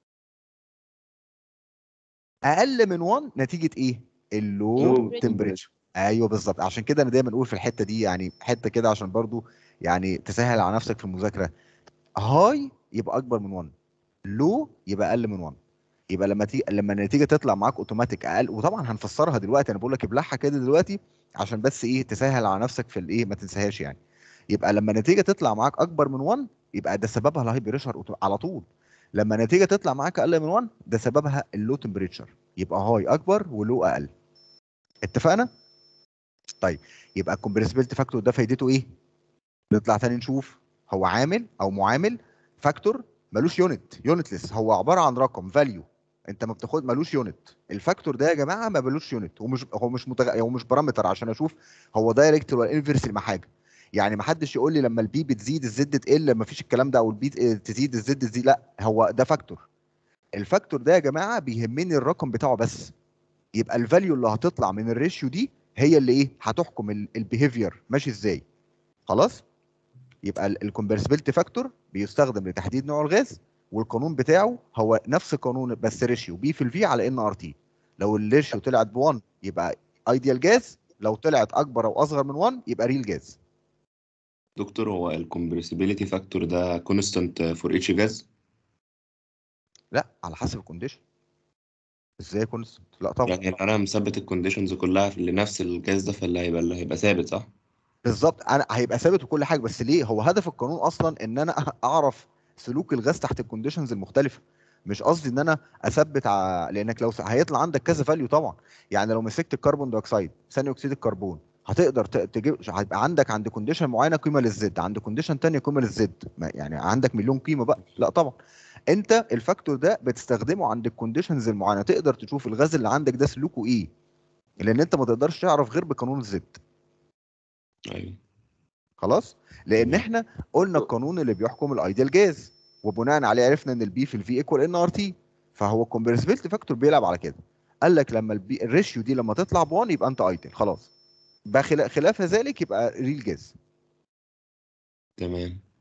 اقل من واحد نتيجه ايه؟ اللو لو تمبريتشر. تمبريتشر. ايوه بالظبط، عشان كده انا دايما اقول في الحته دي يعني حته كده عشان برضو يعني تسهل على نفسك في المذاكره، هاي يبقى اكبر من واحد، لو يبقى اقل من واحد. يبقى لما تيجي لما النتيجه تطلع معاك اوتوماتيك اقل، وطبعا هنفسرها دلوقتي، انا بقول لك ابلعها كده دلوقتي عشان بس ايه تسهل على نفسك في الايه ما تنساهاش يعني. يبقى لما النتيجه تطلع معاك اكبر من واحد يبقى ده سببها الهاي بريشر على طول. لما النتيجه تطلع معاك اقل من واحد ده سببها اللو تمبريتشر، يبقى هاي اكبر ولو اقل. اتفقنا؟ طيب يبقى الكومبريسبيلتي فاكتور ده فايدته ايه؟ نطلع تاني نشوف. هو عامل او معامل فاكتور ملوش يونت، يونتلس، هو عباره عن رقم فاليو انت ما بتاخد، ملوش يونت. الفاكتور ده يا جماعه ما ملوش يونت، ومش هو مش متغ... هو مش بارامتر عشان اشوف هو دايركت ولا انفرس مع حاجه. يعني ما حدش يقول لي لما البي بتزيد الزد تقل، ما فيش الكلام ده، او البي تزيد الزد تزيد، لا هو ده فاكتور. الفاكتور ده يا جماعه بيهمني الرقم بتاعه بس، يبقى الفاليو اللي هتطلع من الريشيو دي هي اللي ايه هتحكم البيهيفير ماشي ازاي. خلاص؟ يبقى الكونفرسبيلتي فاكتور بيستخدم لتحديد نوع الغاز، والقانون بتاعه هو نفس قانون بس ريشيو بي في الفي على ان ار تي. لو الريشيو طلعت ب واحد يبقى ايديال جاز، لو طلعت اكبر او اصغر من واحد يبقى ريل جاز. دكتور هو الكومبريسيبيليتي فاكتور ده كونستانت فور اتش جاز؟ لا على حسب الكونديشن. ازاي كونستنت؟ لا طبعا. يعني انا مثبت الكونديشنز كلها لنفس الجاز ده، فاللي هيبقى اللي هيبقى ثابت صح؟ بالظبط، انا هيبقى ثابت وكل حاجه، بس ليه؟ هو هدف القانون اصلا ان انا اعرف سلوك الغاز تحت الكونديشنز المختلفه، مش قصدي ان انا اثبت ع... لانك لو س... هيطلع عندك كذا فاليو طبعا. يعني لو مسكت الكربون دايوكسيد ثاني اكسيد الكربون هتقدر ت... تجيب، هيبقى عندك عند كونديشن معينه قيمه للزد، عند كونديشن ثانيه قيمه للزد، ما... يعني عندك مليون قيمه بقى، لا طبعا. انت الفاكتور ده بتستخدمه عند الكونديشنز المعينه، تقدر تشوف الغاز اللي عندك ده سلوكه ايه، لان انت ما تقدرش تعرف غير بقانون الزد. ايوه خلاص؟ لان تمام. احنا قلنا القانون اللي بيحكم الايديال جاز، وبناء عليه عرفنا ان البي في الفي ايكوال ان ار تي، فهو الكومبريسبيلتي فاكتور بيلعب على كده. قال لك لما البي الريشيو دي لما تطلع ب واحد يبقى انت ايديال خلاص، بقى خلا- خلاف ذلك يبقى ريل جاز. تمام.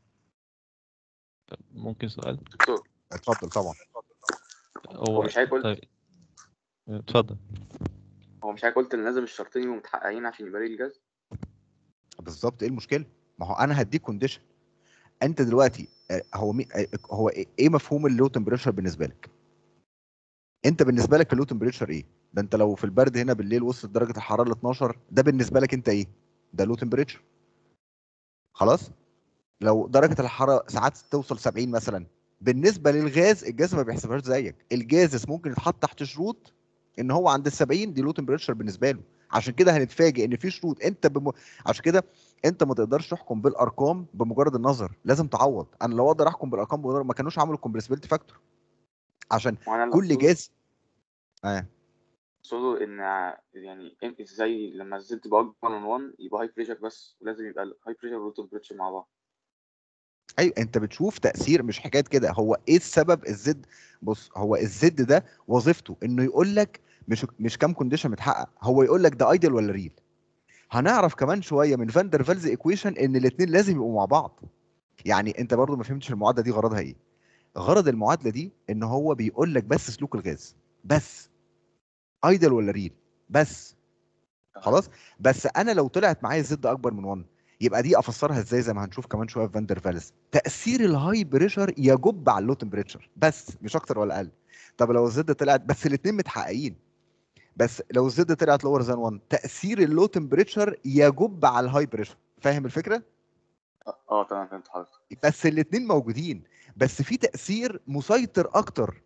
ممكن سؤال؟ دكتور اتفضل طبعا. هو هو مش حضرتك قلت طيب اتفضل. هو مش حضرتك قلت ان لازم الشرطين يبقوا متحققين عشان يبقى ريل جاز؟ بالظبط، ايه المشكله؟ ما هو انا هديك كونديشن. انت دلوقتي آه، هو مي... آه، هو ايه إيه مفهوم اللو تمبريتشر بالنسبه لك؟ انت بالنسبه لك اللو تمبريتشر ايه؟ ده انت لو في البرد هنا بالليل وصلت درجه الحراره ل اتناشر، ده بالنسبه لك انت ايه؟ ده لو تمبريتشر. خلاص؟ لو درجه الحراره ساعات توصل سبعين مثلا، بالنسبه للغاز الجاز ما بيحسبهاش زيك، الجاز ممكن يتحط تحت شروط ان هو عند ال سبعين دي لو تمبريتشر بالنسبه له. عشان كده هنتفاجئ ان في شروط انت بم... عشان كده انت ما تقدرش تحكم بالارقام بمجرد النظر، لازم تعوض. انا لو اقدر احكم بالارقام بمجرد ما كانوش عملوا الكومبريسبيلتي فاكتور، عشان وانا اللي كل اقصده جاز اه اقصده ان يعني إن- ازاي لما الزد تبقى اكبر من واحد يبقى هاي بريشر بس، ولازم يبقى الهاي بريشر واللو تمبريتشر مع بعض. ايوه انت بتشوف تاثير، مش حكايه كده. هو ايه السبب الزد؟ بص هو الزد ده وظيفته انه يقول لك مش مش كام كونديشن متحقق، هو يقول لك ده ايدل ولا ريل. هنعرف كمان شويه من فاندر فالز ايكويشن ان الاثنين لازم يبقوا مع بعض. يعني انت برضو ما فهمتش المعادله دي غرضها ايه. غرض المعادله دي ان هو بيقول لك بس سلوك الغاز بس، ايدل ولا ريل بس، خلاص. بس انا لو طلعت معايا زد اكبر من واحد يبقى دي افسرها ازاي زي ما هنشوف كمان شويه في فاندر فالس. تاثير الهاي بريشر يجب على اللو تمبريتشر بس، مش اكتر ولا اقل. طب لو الزد طلعت، بس الاثنين متحققين، بس لو الزد طلعت لور ذان واحد تاثير اللو تمبريتشر يجب على الهاي بريشر. فاهم الفكره؟ اه تمام فهمت حضرتك. بس الاثنين موجودين، بس في تاثير مسيطر اكتر.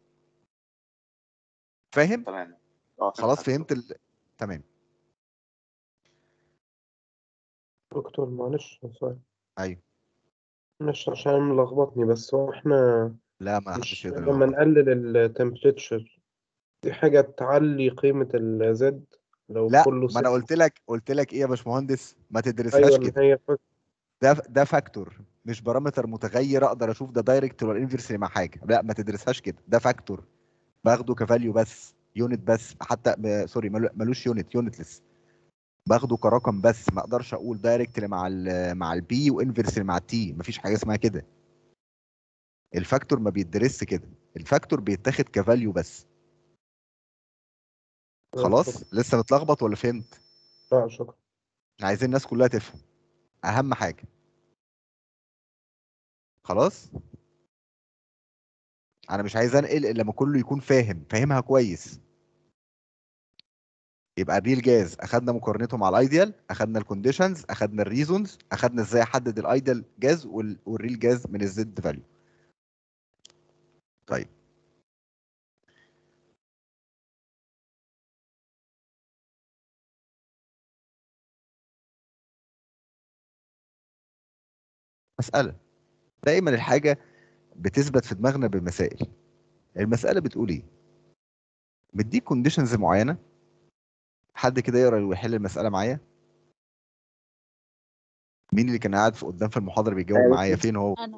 فاهم؟ تمام اه خلاص فهمت ال... تمام. دكتور معلش سؤال. ايوه. مش عشان ملخبطني، بس هو احنا لا ما حدش مش يقدر لما يلخبط. نقلل التمبريتشر دي حاجة تعلي قيمة الزد لو لا كله ما انا صفر؟ قلت لك قلت لك ايه يا باشمهندس، ما تدرسهاش أيوة إن كده. هي فك- ده ده فاكتور مش بارامتر متغير اقدر اشوف ده دايركت ولا انفرس مع حاجه. لا ما تدرسهاش كده، ده فاكتور باخده كفاليو بس، يونت بس، حتى م- سوري ملو- ملوش يونت، يونتلس. باخده كرقم بس، ما اقدرش اقول دايركت مع ال مع البي وانفرس مع التي، مفيش حاجه اسمها كده. الفاكتور ما بيدرسش كده، الفاكتور بيتاخد كفاليو بس. لا شكرا. خلاص لسه متلخبط ولا فهمت؟ لا شكرا. عايزين الناس كلها تفهم، اهم حاجه. خلاص انا مش عايز انقل الا لما كله يكون فاهم، فاهمها كويس. يبقى الريل جاز اخدنا مقارنته مع الايديال، اخدنا الكونديشنز، اخدنا الريزونز، اخدنا ازاي احدد الايديال جاز وال- والريل جاز من الزد فاليو. طيب مسألة. دايما الحاجة بتثبت في دماغنا بالمسائل. المسألة بتقول ايه؟ مديك كونديشنز معينة. حد كده يقرا ويحل المسألة معايا؟ مين اللي كان قاعد في قدام في المحاضرة بيجاوب معايا؟ فين هو؟ أنا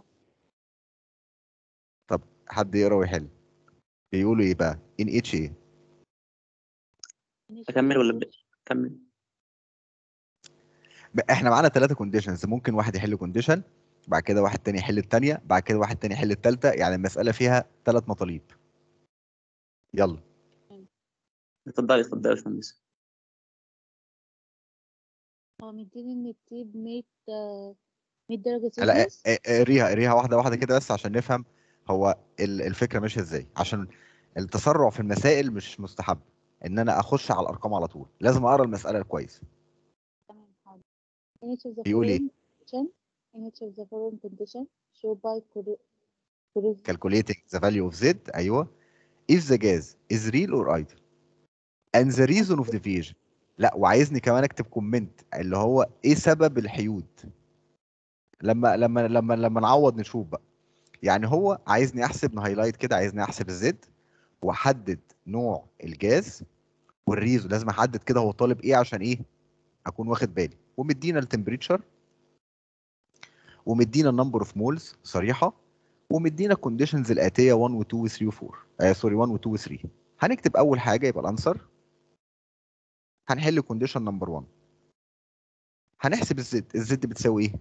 طب حد يقرا ويحل. بيقولوا ايه بقى؟ ان اتش ايه؟ اكمل ولا ابدا؟ كمل. احنا معانا ثلاثة كونديشنز، ممكن واحد يحل كونديشن، بعد كده واحد تاني يحل الثانية، بعد كده واحد تاني يحل الثالثة، يعني المسألة فيها ثلاث مطالب. يلا. اتفضلي اتفضلي يا باشمهندس. هو مديني إن التي بمية مية درجة لا اه- سيلسيوس. اه- اقريها اقريها واحدة واحدة كده بس عشان نفهم هو ال- الفكرة ماشية ازاي، عشان التسرع في المسائل مش مستحب ان انا اخش على الارقام على طول، لازم اقرا المسألة كويس. تمام حاضر. In each of the بيقول ايه؟ following condition in each of the following condition show by corre- corre- calculating the value of z. ايوه. if the gas is real or idle and the reason of deviation. لا وعايزني كمان اكتب كومنت اللي هو ايه سبب الحيود. لما لما لما لما نعوض نشوف بقى. يعني هو عايزني احسب نهايلايت كده، عايزني احسب الزد واحدد نوع الجاز والريزو. لازم احدد كده هو طالب ايه عشان ايه اكون واخد بالي. ومدينا التمبريتشر ومدينا النمبر اوف مولز صريحه، ومدينا الكونديشنز الاتيه واحد و اتنين و تلاتة و اربعة. آه سوري واحد و اتنين و تلاتة. هنكتب اول حاجه يبقى الانسر. هنحل كونديشن نمبر واحد. هنحسب الزد. الزد بتساوي ايه؟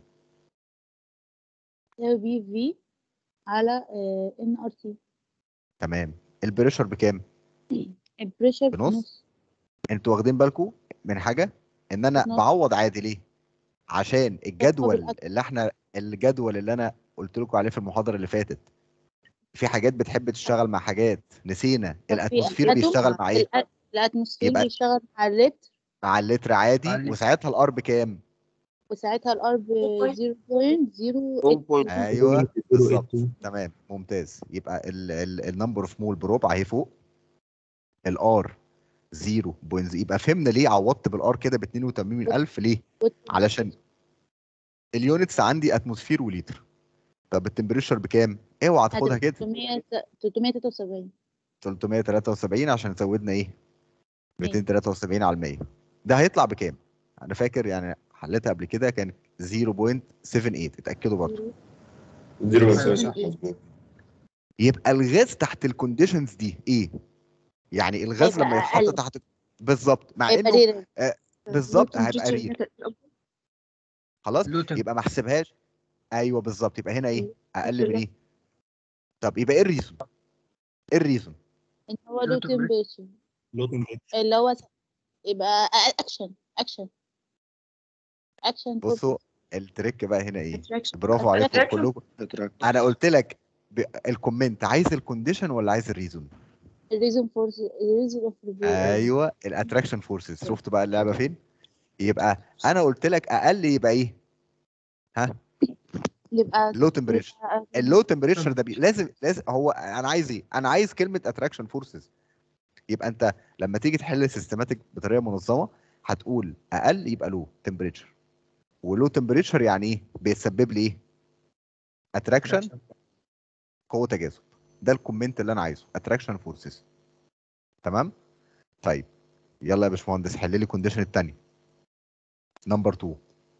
تساوي بي في على ان ار تي. تمام. البريشر بكام؟ البريشر بنص. بنص. انتوا واخدين بالكم من حاجه ان انا بنص. بعوض عادي ليه؟ عشان الجدول بالأكل. اللي احنا الجدول اللي انا قلت لكم عليه في المحاضره اللي فاتت، في حاجات بتحب تشتغل مع حاجات. نسينا طب في الاتموسفير الاتوم بيشتغل مع ايه؟ الأ- الاتموسفير يبقى بيشتغل مع اللتر، مع اللتر عادي، وساعتها الار بكام؟ وساعتها الار ب صفر فاصلة صفر ثمانية. ايوه بالظبط. تمام ممتاز. يبقى النمبر اوف مول بربع اهي فوق، الار صفر فاصلة صفر. يبقى فهمنا ليه عوضت بالار كده ب اتنين وتمانين الف ليه؟ علشان اليونتس عندي اتموسفير وليتر. طب التمبريتشر بكام؟ اوعى تاخدها كده. تلتمية تلتمية وتلاتة وسبعين. تلتمية وتلاتة وسبعين عشان زودنا ايه؟ ميتين وتلاتة وسبعين على المية. ده هيطلع بكام؟ انا فاكر يعني حليتها قبل كده كانت صفر فاصلة سبعة تمانية. اتاكدوا برضه. صفر فاصلة سبعة. يبقى الغاز تحت الكونديشنز دي ايه؟ يعني الغاز هيبقى لما يتحط أقل. تحت بالظبط مع هيبقى انه ريل. آه بالظبط هيبقى ريل. خلاص يبقى ما احسبهاش. ايوه بالظبط، يبقى هنا ايه اقل من ايه؟ طب يبقى ايه الريزون؟ ايه الريزون؟ ان هو لو تمبريتشر لو تمبريتشر اللي هو يبقى اكشن اكشن اكشن بصوا التريك بقى هنا ايه؟ Attraction. برافو عليكم Attraction. كلكم. انا قلت لك ب... الكومنت عايز الكونديشن ولا عايز الريزون؟ الريزون فورس الريزون اوف ايوه الاتراكشن فورسز. شفتوا بقى اللعبه فين؟ يبقى انا قلت لك اقل يبقى ايه؟ ها؟ يبقى لو تمبريتشر. اللو تمبريتشر ده بي... لازم لازم هو انا عايز ايه؟ انا عايز كلمه اتراكشن فورسز. يبقى انت لما تيجي تحل سيستماتيك بطريقه منظمه هتقول اقل يبقى لو تمبريتشر، ولو تمبريتشر يعني ايه؟ بيسبب لي ايه؟ اتراكشن، قوه تجاذب. ده الكومنت اللي انا عايزه، اتراكشن فورسز. تمام؟ طيب يلا يا باشمهندس حل لي الكونديشن الثانيه نمبر اتنين.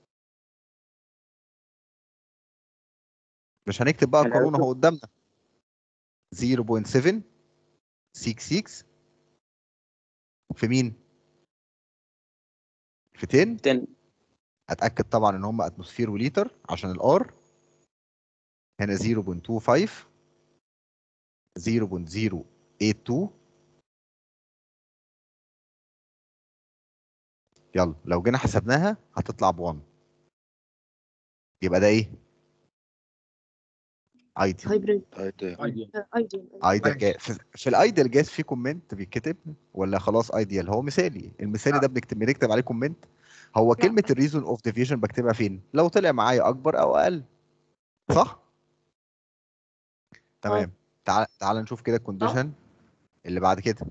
مش هنكتب بقى القانون اهو قدامنا. صفر فاصلة سبعة ستة ستة في مين؟ في عشرة. اتاكد طبعا ان هم اتموسفير وليتر عشان الار. هنا صفر فاصلة اتنين خمسة صفر فاصلة صفر ثمانية اتنين. يلا لو جينا حسبناها هتطلع ب واحد. يبقى ده ايه؟ ايديال. هايبريد ايديال ايديال جاز. في, في الايديال جاز في كومنت بيتكتب ولا خلاص ايديال؟ هو مثالي. المثالي ده بنكتب بنكتب عليه كومنت. هو كلمه الريزون اوف ديفيجن بكتبها فين؟ لو طلع معايا اكبر او اقل، صح؟ تمام. تعال تعال نشوف كده الكونديشن اللي بعد كده.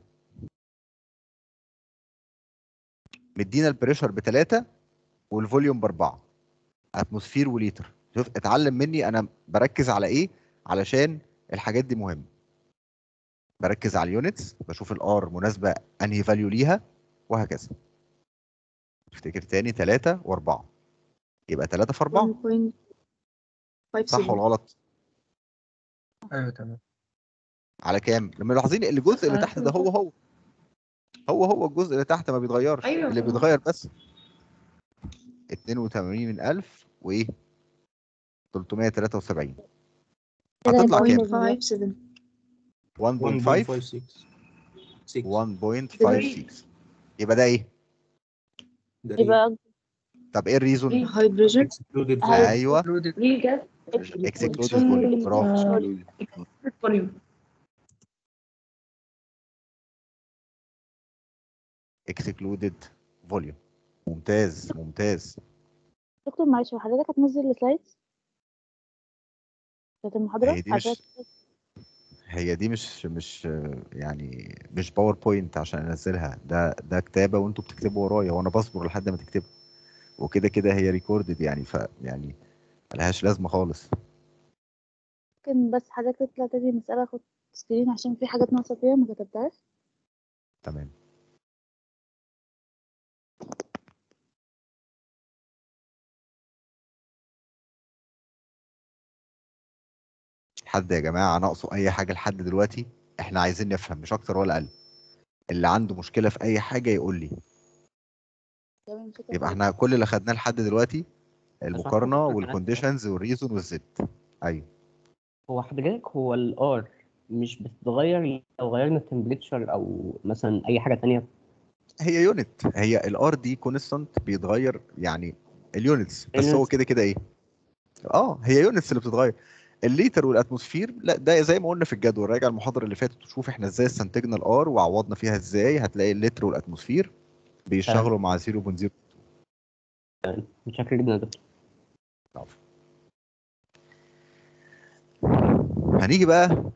مدينا البريشر بثلاثة والفوليوم باربعة، اتموسفير وليتر. شوف اتعلم مني انا بركز على ايه علشان الحاجات دي مهمه. بركز على اليونتس، بشوف الار مناسبه انهي فاليو ليها وهكذا. افتكر تاني ثلاثة و4 يبقى ثلاثة في أربعة. صح ولا غلط؟ ايوه تمام. على كام؟ لما ملاحظين الجزء اللي تحت ده هو هو هو هو الجزء اللي تحت ما بيتغيرش. أيوة اللي طبعا. بيتغير بس اتنين وتمانين من ألف وايه؟ تلتمية وتلاتة وسبعين. هتطلع كام؟ واحد فاصلة خمسة سبعة. واحد فاصلة خمسة واحد فاصلة خمسة ستة. يبقى ده ايه؟ يبقى طب ايه الريزون؟ هاي بريشر. ايوه ريجاز. اكسكلودد فوليوم. برافو. فوليوم. اكسكلودد فوليوم. ممتاز ممتاز. دكتور معلش حضرتك هتنزل السلايدز بتاعت المحاضرة هي دي عشان مش هي دي مش مش يعني مش باوربوينت عشان انزلها. ده ده كتابه وانتوا بتكتبوا ورايا وانا بصبر لحد ما تكتبوا، وكده كده هي ريكوردد يعني، ف يعني ملهاش لازمه خالص. ممكن بس حضرتك تطلع تاني مسألة اخد سكرين عشان في حاجات ناقصة فيها ما كتبتهاش. تمام. حد يا جماعه ناقصه اي حاجه لحد دلوقتي؟ احنا عايزين نفهم مش اكتر ولا اقل. اللي عنده مشكله في اي حاجه يقول لي. تمام كده. يبقى احنا كل اللي خدناه لحد دلوقتي المقارنه والكونديشنز والريزون والزد. ايوه هو حضرتك هو الار مش بتتغير لو غيرنا التمبريتشر او مثلا اي حاجه تانية؟ هي يونت. هي الار دي كونستانت بيتغير يعني اليونتس بس. هو كده كده ايه؟ اه هي يونتس اللي بتتغير. الليتر والاتموسفير لا، ده زي ما قلنا في الجدول. راجع المحاضره اللي فاتت وشوف احنا ازاي استنتجنا الار وعوضنا فيها ازاي. هتلاقي الليتر والاتموسفير بيشتغلوا مع صفر فاصلة صفر. متشكر جدا يا دكتور. هنيجي بقى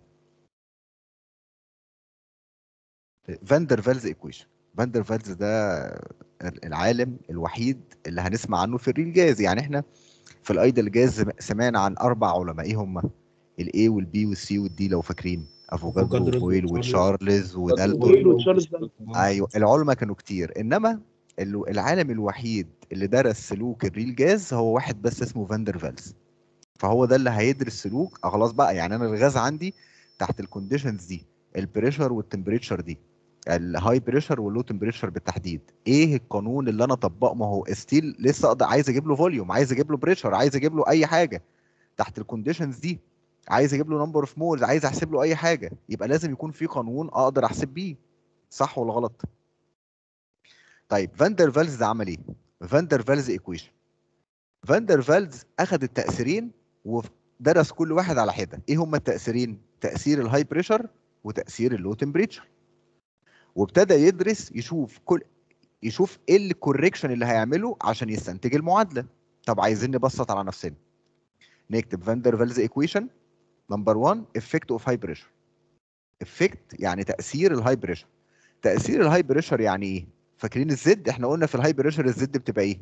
فاندر فالز ايكويشن. فاندر فالز ده العالم الوحيد اللي هنسمع عنه في الريل جاز. يعني احنا في الايدل جاز سمعنا عن اربع علماء. ايه هم؟ الاي والبي والسي والدي لو فاكرين. افوكادرو وبويل وتشارلز ودالتون. ايوه العلماء كانوا كتير، انما العالم الوحيد اللي درس سلوك الريل جاز هو واحد بس اسمه فاندر فالز. فهو ده اللي هيدرس سلوك. اه خلاص بقى يعني انا الغاز عندي تحت الكونديشنز دي، البريشر والتمبريتشر دي، الهاي بريشر واللو تمبريتشر بالتحديد. ايه القانون اللي انا اطبقه؟ ما هو ستيل لسه اقدر عايز اجيب له فوليوم، عايز اجيب له بريشر، عايز اجيب له اي حاجه. تحت الكونديشنز دي عايز اجيب له نمبر اوف مولز، عايز احسب له اي حاجه، يبقى لازم يكون في قانون اقدر احسب بيه. صح ولا غلط؟ طيب فاندر فالز ده عمل ايه؟ فاندر فالز ايكويشن. فاندر فالز اخذ التاثيرين ودرس كل واحد على حده. ايه هما التاثيرين؟ تاثير الهاي بريشر وتاثير اللو تمبريتشر. وابتدى يدرس يشوف كل يشوف ايه الكوريكشن اللي هيعمله عشان يستنتج المعادله. طب عايزين نبسط على نفسنا، نكتب فاندر فالز ايكويشن نمبر واحد افكت اوف هاي بريشر. افكت يعني تاثير الهاي بريشر. تاثير الهاي بريشر يعني ايه؟ فاكرين الزد؟ احنا قلنا في الهاي بريشر الزد بتبقى ايه؟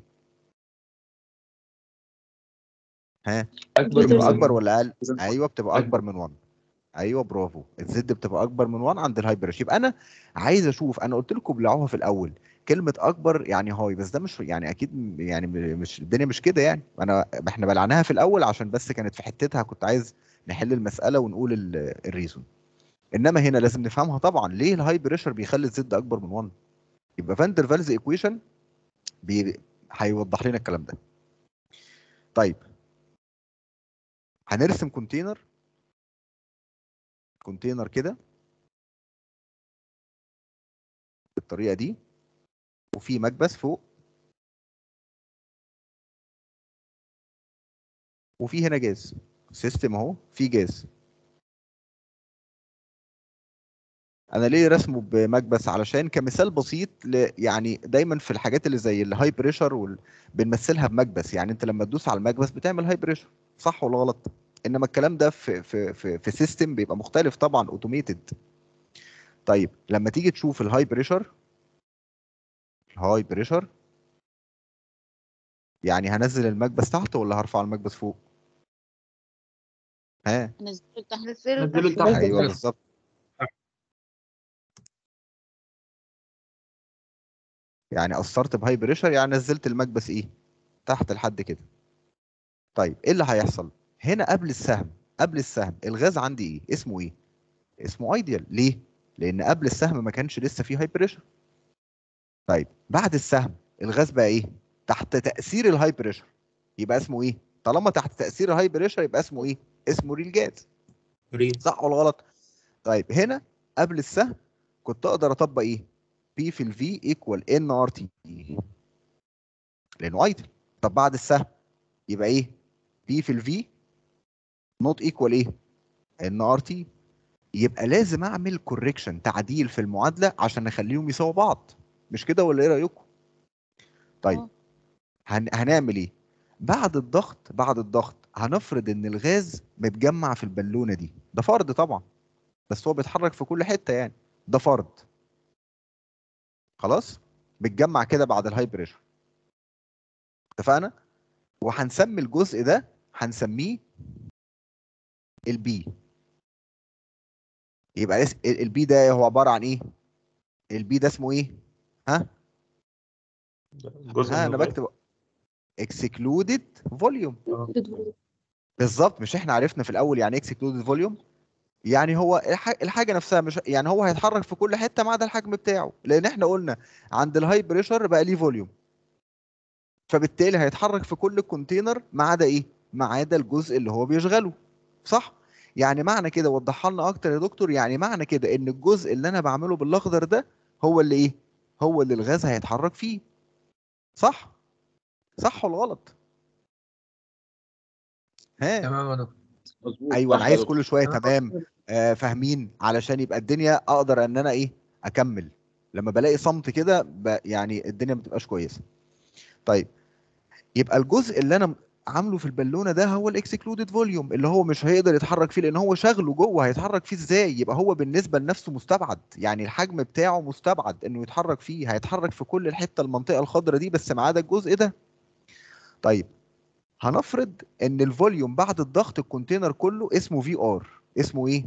ها اكبر بتبقى من اكبر ولا اقل؟ من- ايوه بتبقى اكبر من واحد. ايوه برافو، الزد بتبقى اكبر من واحد عند الهاي بريشر. يبقى انا عايز اشوف، انا قلت لكم بلعوها في الاول كلمه اكبر يعني هاي، بس ده مش يعني اكيد م- يعني م- مش الدنيا مش كده يعني. انا احنا بلعناها في الاول عشان بس كانت في حتتها، كنت عايز نحل المساله ونقول ال- الريزون. انما هنا لازم نفهمها طبعا ليه الهاي بريشر بيخلي الزد اكبر من واحد. يبقى فاندر فالز ايكويشن بي... هيوضح لنا الكلام ده. طيب هنرسم كونتينر كونتينر كده بالطريقه دي، وفي مكبس فوق، وفي هنا جاز سيستم اهو، في جاز. انا ليه رسمه بمكبس؟ علشان كمثال بسيط ل... يعني دايما في الحاجات اللي زي الهاي بريشر وال... بنمثلها بمكبس. يعني انت لما تدوس على المكبس بتعمل هاي بريشر، صح ولا غلط؟ انما الكلام ده في في في, في سيستم بيبقى مختلف طبعا، اوتوميتد. طيب لما تيجي تشوف الهاي بريشر، الهاي بريشر يعني هنزل المكبس تحت ولا هرفع المكبس فوق؟ ها نزله تحت. نزله نزله تحت. لتحت. ايوه بالظبط. يعني قصرت بهاي بريشر يعني نزلت المكبس ايه؟ تحت لحد كده. طيب ايه اللي هيحصل؟ هنا قبل السهم، قبل السهم الغاز عندي ايه؟ اسمه ايه؟ اسمه ايديال. ليه؟ لان قبل السهم ما كانش لسه فيه هاي بريشر. طيب بعد السهم الغاز بقى ايه؟ تحت تأثير الهاي بريشر، يبقى اسمه ايه؟ طالما تحت تأثير الهاي بريشر يبقى اسمه ايه؟ اسمه ريل جاز. ريل. صح ولا غلط؟ طيب هنا قبل السهم كنت اقدر اطبق ايه؟ P في ال V equal N R T لانه ايدل. طب بعد السهم يبقى ايه؟ P في ال V not equal ايه؟ N R T. يبقى لازم اعمل كوريكشن، تعديل في المعادله عشان اخليهم يساووا بعض. مش كده ولا ايه رايكم؟ طيب اه. هن... هنعمل ايه؟ بعد الضغط بعد الضغط هنفرض ان الغاز متجمع في البالونه دي. ده فرض طبعا، بس هو بيتحرك في كل حته يعني. ده فرض. خلاص بيتجمع كده بعد الهاي بريشر. اتفقنا؟ وهنسمي الجزء ده هنسميه البي. يبقى اس- ال- البي ده هو عباره عن ايه؟ البي ده اسمه ايه؟ ها؟ جزء ها من انا الغاز. بكتب اكسكلودد فوليوم. اه بالظبط. مش احنا عرفنا في الاول يعني ايه اكسكلودد فوليوم؟ يعني هو الح- الحاجه نفسها مش يعني هو هيتحرك في كل حته ما عدا الحجم بتاعه، لان احنا قلنا عند الهاي بريشر بقى ليه فوليوم، فبالتالي هيتحرك في كل كونتينر ما عدا ايه؟ ما عدا الجزء اللي هو بيشغله. صح؟ يعني معنى كده وضحها لنا اكتر يا دكتور، يعني معنى كده ان الجزء اللي انا بعمله بالاخضر ده هو اللي ايه؟ هو اللي الغاز هيتحرك فيه. صح؟ صح ولا غلط؟ ها؟ تمام يا دكتور. مظبوط ايوه انا صح يا عايز دكتور. كل شويه تمام آه فاهمين، علشان يبقى الدنيا اقدر ان انا ايه؟ اكمل. لما بلاقي صمت كده ب... يعني الدنيا ما بتبقاش كويسه. طيب يبقى الجزء اللي انا عامله في البالونه ده هو الاكسكلودد فوليوم، اللي هو مش هيقدر يتحرك فيه لان هو شغله جوه، هيتحرك فيه ازاي؟ يبقى هو بالنسبه لنفسه مستبعد، يعني الحجم بتاعه مستبعد انه يتحرك فيه. هيتحرك في كل الحته المنطقه الخضراء دي بس ما عدا الجزء ده. طيب هنفرض ان الفوليوم بعد الضغط الكونتينر كله اسمه في ار. اسمه ايه؟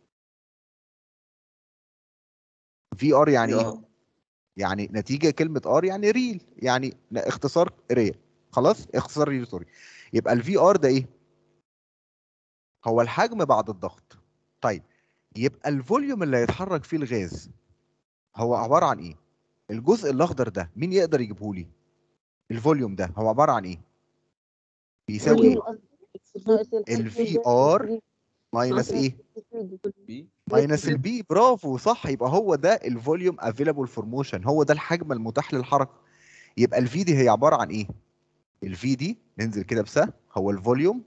في ار يعني ايه؟ يعني نتيجه كلمه ار يعني ريل، يعني اختصار ريل. خلاص اختصار ريل سوري. يبقى الفي ار ده ايه؟ هو الحجم بعد الضغط. طيب يبقى الفوليوم اللي هيتحرك فيه الغاز هو عباره عن ايه؟ الجزء الاخضر ده مين يقدر يجيبه لي؟ الفوليوم ده هو عباره عن ايه؟ بيساوي فوليوم ايه؟ الأرض. ناقص الفي ار ماينس ايه؟ ماينس البي. برافو صح. يبقى هو ده الفوليوم افيلابل فور موشن، هو ده الحجم المتاح للحركه. يبقى الفي دي هي عباره عن ايه؟ الفي دي ننزل كده بسهم، هو الفوليوم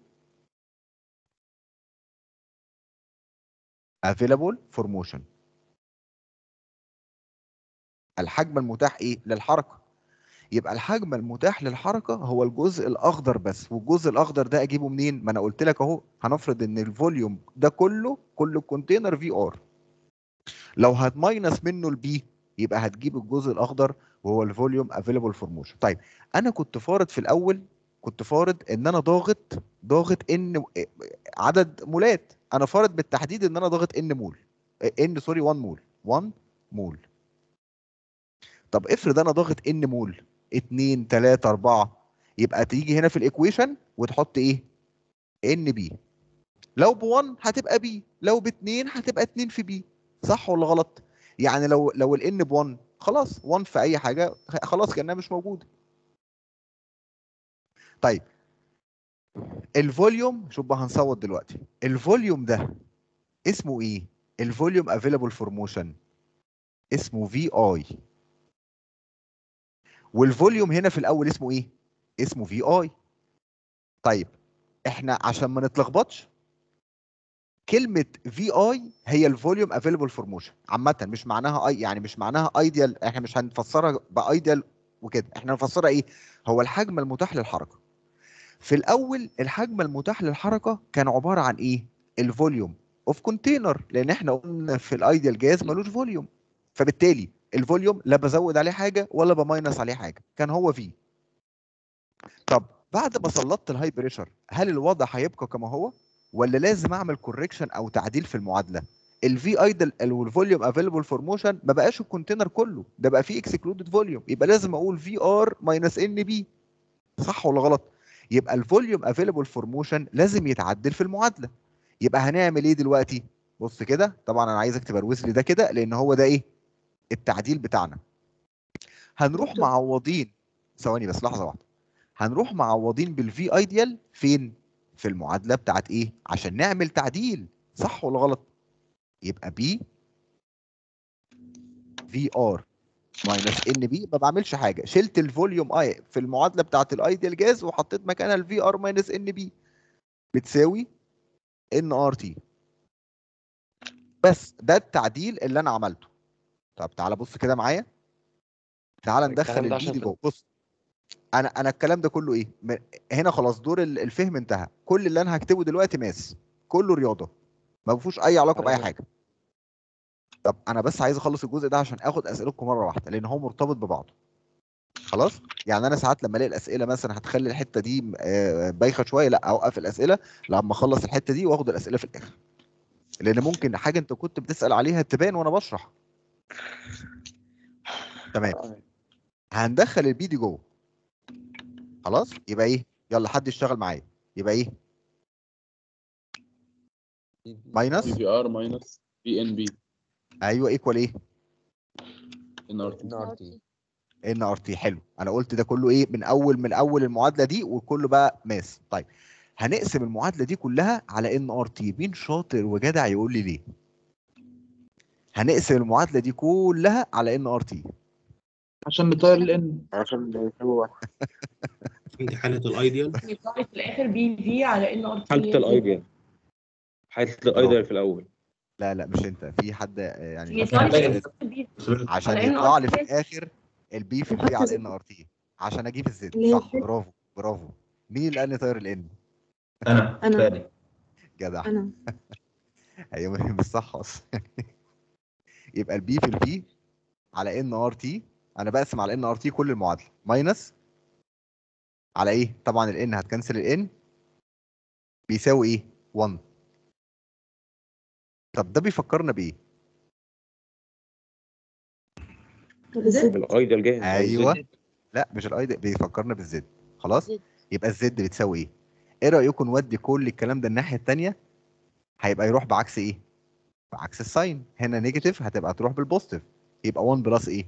افيلابل فور موشن، الحجم المتاح ايه للحركه. يبقى الحجم المتاح للحركه هو الجزء الاخضر بس، والجزء الاخضر ده اجيبه منين؟ ما انا قلت لك اهو، هنفرض ان الفوليوم ده كله كل الكونتينر في ار، لو هتماينس منه البي يبقى هتجيب الجزء الاخضر وهو الفوليوم افيلابل فور موشن. طيب انا كنت فارض في الاول، كنت فارض ان انا ضاغط ضاغط ان عدد مولات، انا فارض بالتحديد ان انا ضاغط ان مول، ان سوري واحد مول، واحد مول. طب افرض انا ضاغط ان مول اتنين تلاتة اربعة، يبقى تيجي هنا في الايكويشن وتحط ايه؟ ان بي. لو ب واحد هتبقى بي، لو ب اتنين هتبقى اتنين في بي. صح ولا غلط؟ يعني لو لو الان ب واحد خلاص واحد في اي حاجه خلاص كانها مش موجوده. طيب الفوليوم، شوف بقى هنصوت دلوقتي، الفوليوم ده اسمه ايه؟ الفوليوم افيلابل فور موشن اسمه في اي، والفوليوم هنا في الاول اسمه ايه؟ اسمه في اي. طيب احنا عشان ما نتلخبطش، كلمه في اي هي الفوليوم افيلابل فور موشن عامه، مش معناها اي، يعني مش معناها ايديال، احنا مش هنفسرها بايديال وكده، احنا هنفسرها ايه؟ هو الحجم المتاح للحركه. في الاول الحجم المتاح للحركه كان عباره عن ايه؟ الفوليوم اوف كونتينر، لان احنا قلنا في الايديال جاز ملوش فوليوم، فبالتالي الفوليوم لا بزود عليه حاجه ولا بماينس عليه حاجه، كان هو في. طب بعد ما سلطت الهاي بريشر هل الوضع هيبقى كما هو ولا لازم اعمل كوركشن او تعديل في المعادله؟ الفي ايدل والفوليوم افيلبل فور موشن ما بقاش الكونتينر كله، ده بقى فيه اكسكلودد فوليوم، يبقى لازم اقول في ار ماينس ان بي. صح ولا غلط؟ يبقى الفوليوم افيلبل فور موشن لازم يتعدل في المعادله. يبقى هنعمل ايه دلوقتي؟ بص كده، طبعا انا عايزك تبروز لي ده كده لان هو ده ايه؟ التعديل بتاعنا. هنروح معوضين، ثواني بس لحظه واحده، هنروح معوضين بالفي ايديال فين؟ في المعادله بتاعت ايه؟ عشان نعمل تعديل. صح ولا غلط؟ يبقى بي في ار ماينس ان بي، ما بعملش حاجه، شلت الفوليوم اي في المعادله بتاعت الايديال جاز وحطيت مكانها الفي ار ماينس ان بي بتساوي ان ار تي. بس ده التعديل اللي انا عملته. طب تعالى بص كده معايا، تعالى ندخل الكلام ده البي عشان دي في جوه. بص انا انا الكلام ده كله ايه؟ م- هنا خلاص دور ال- الفهم انتهى، كل اللي انا هكتبه دلوقتي ماس، كله رياضه، ما فيهوش اي علاقه باي حاجه. طب انا بس عايز اخلص الجزء ده عشان اخد اسئلتكم مره واحده لان هو مرتبط ببعضه. خلاص؟ يعني انا ساعات لما الاقي الاسئله مثلا هتخلي الحته دي آه، بايخه شويه، لا اوقف الاسئله لما اخلص الحته دي واخد الاسئله في الاخر، لان ممكن حاجه انت كنت بتسال عليها تبان وانا بشرح. تمام. هندخل البي دي جوه. خلاص؟ يبقى ايه؟ يلا حد يشتغل معايا. يبقى ايه؟ ماينس بي في ار ماينس بي ان بي ايوه ايكوال ايه؟ ان ار تي. ان ار تي. ان ار تي. حلو، انا قلت ده كله ايه؟ من اول من اول المعادله دي وكله بقى ماس. طيب هنقسم المعادله دي كلها على ان ار تي. مين شاطر وجدع يقول لي ليه؟ هنقسم المعادله دي كلها على ان ار تي عشان نطير الان. عشان يساوي واحد. دي حالة الايديال. يطلع في الاخر بي في على ان ار تي. حالة الايديال، حالة الايديال في الاول. لا لا مش انت، في حد يعني يطلع لي في مش الاخر لازم. البي عشان على ان يطلع ار لي في تي. الاخر البي في البي على ان ار تي عشان اجيب الزد. اللي هي صح، برافو برافو. مين اللي قال لي طاير الان؟ انا أنا. فادي. جدع. انا ايوه مش صح اصلا. يبقى البي في البي على ان ار تي، انا بقسم على ان ار تي كل المعادله ماينس على ايه؟ طبعا الان هتكنسل الان بيساوي ايه؟ واحد. طب ده بيفكرنا بايه؟ بالايديال جاهز. ايوه لا مش الايديال، بيفكرنا بالزد. خلاص؟ يبقى الزد بتساوي ايه؟ ايه رايكم نودي كل الكلام ده الناحيه الثانيه؟ هيبقى يروح بعكس ايه؟ بعكس الساين. هنا نيجاتيف هتبقى تروح بالبوزيتيف، يبقى واحد بلس ايه؟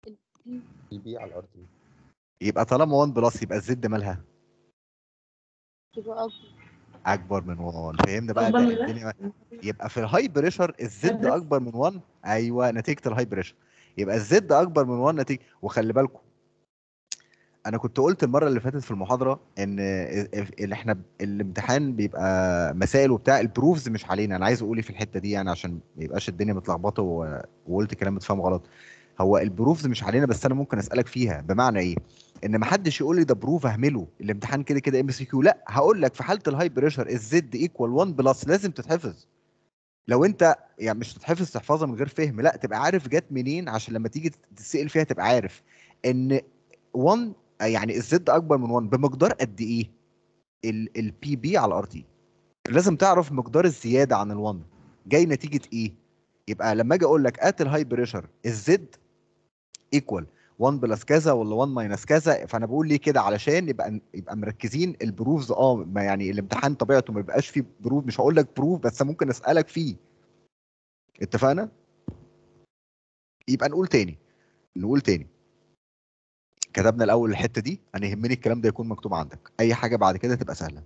البي على الار تي. يبقى طالما واحد بلس يبقى الزد مالها؟ يبقى أكبر. اكبر من واحد. فهمنا بقى أكبر ده من ده؟ الدنيا. يبقى في الهاي بريشر الزد بس. اكبر من واحد. ايوه نتيجه الهاي بريشر. يبقى الزد اكبر من واحد نتيجه. وخلي بالكم انا كنت قلت المره اللي فاتت في المحاضره ان اللي احنا الامتحان بيبقى مسائل وبتاع، البروفز مش علينا. انا عايز اقول إيه في الحته دي يعني عشان ما يبقاش الدنيا متلخبطه و- وقلت كلام متفهم غلط. هو البروفز مش علينا بس انا ممكن اسالك فيها. بمعنى ايه؟ ان ما حدش يقول لي ده بروف اهمله الامتحان كده كده ام سي كيو. لا، هقول لك في حاله الهاي بريشر الزد ايكوال واحد بلس لازم تتحفظ. لو انت يعني مش تتحفظ تحفظها من غير فهم، لا تبقى عارف جت منين عشان لما تيجي تتسال فيها تبقى عارف ان واحد يعني الزد اكبر من واحد بمقدار قد ايه؟ البي بي على ار تي. لازم تعرف مقدار الزياده عن ال1 جاي نتيجه ايه. يبقى لما اجي اقول لك ات الهاي بريشر الزد ايكوال واحد بلس كذا ولا واحد ماينس كذا، فانا بقول ليه كده علشان يبقى يبقى مركزين البروفز. اه ما يعني الامتحان طبيعته ما يبقاش فيه بروف. مش هقول لك بروف بس ممكن اسالك فيه. اتفقنا؟ يبقى نقول تاني نقول تاني كتبنا الاول الحته دي. انا يهمني الكلام ده يكون مكتوب عندك، اي حاجه بعد كده تبقى سهله.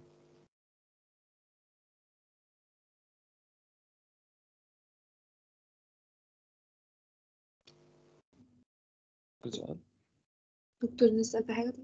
دكتور نسأل في حاجة تانية؟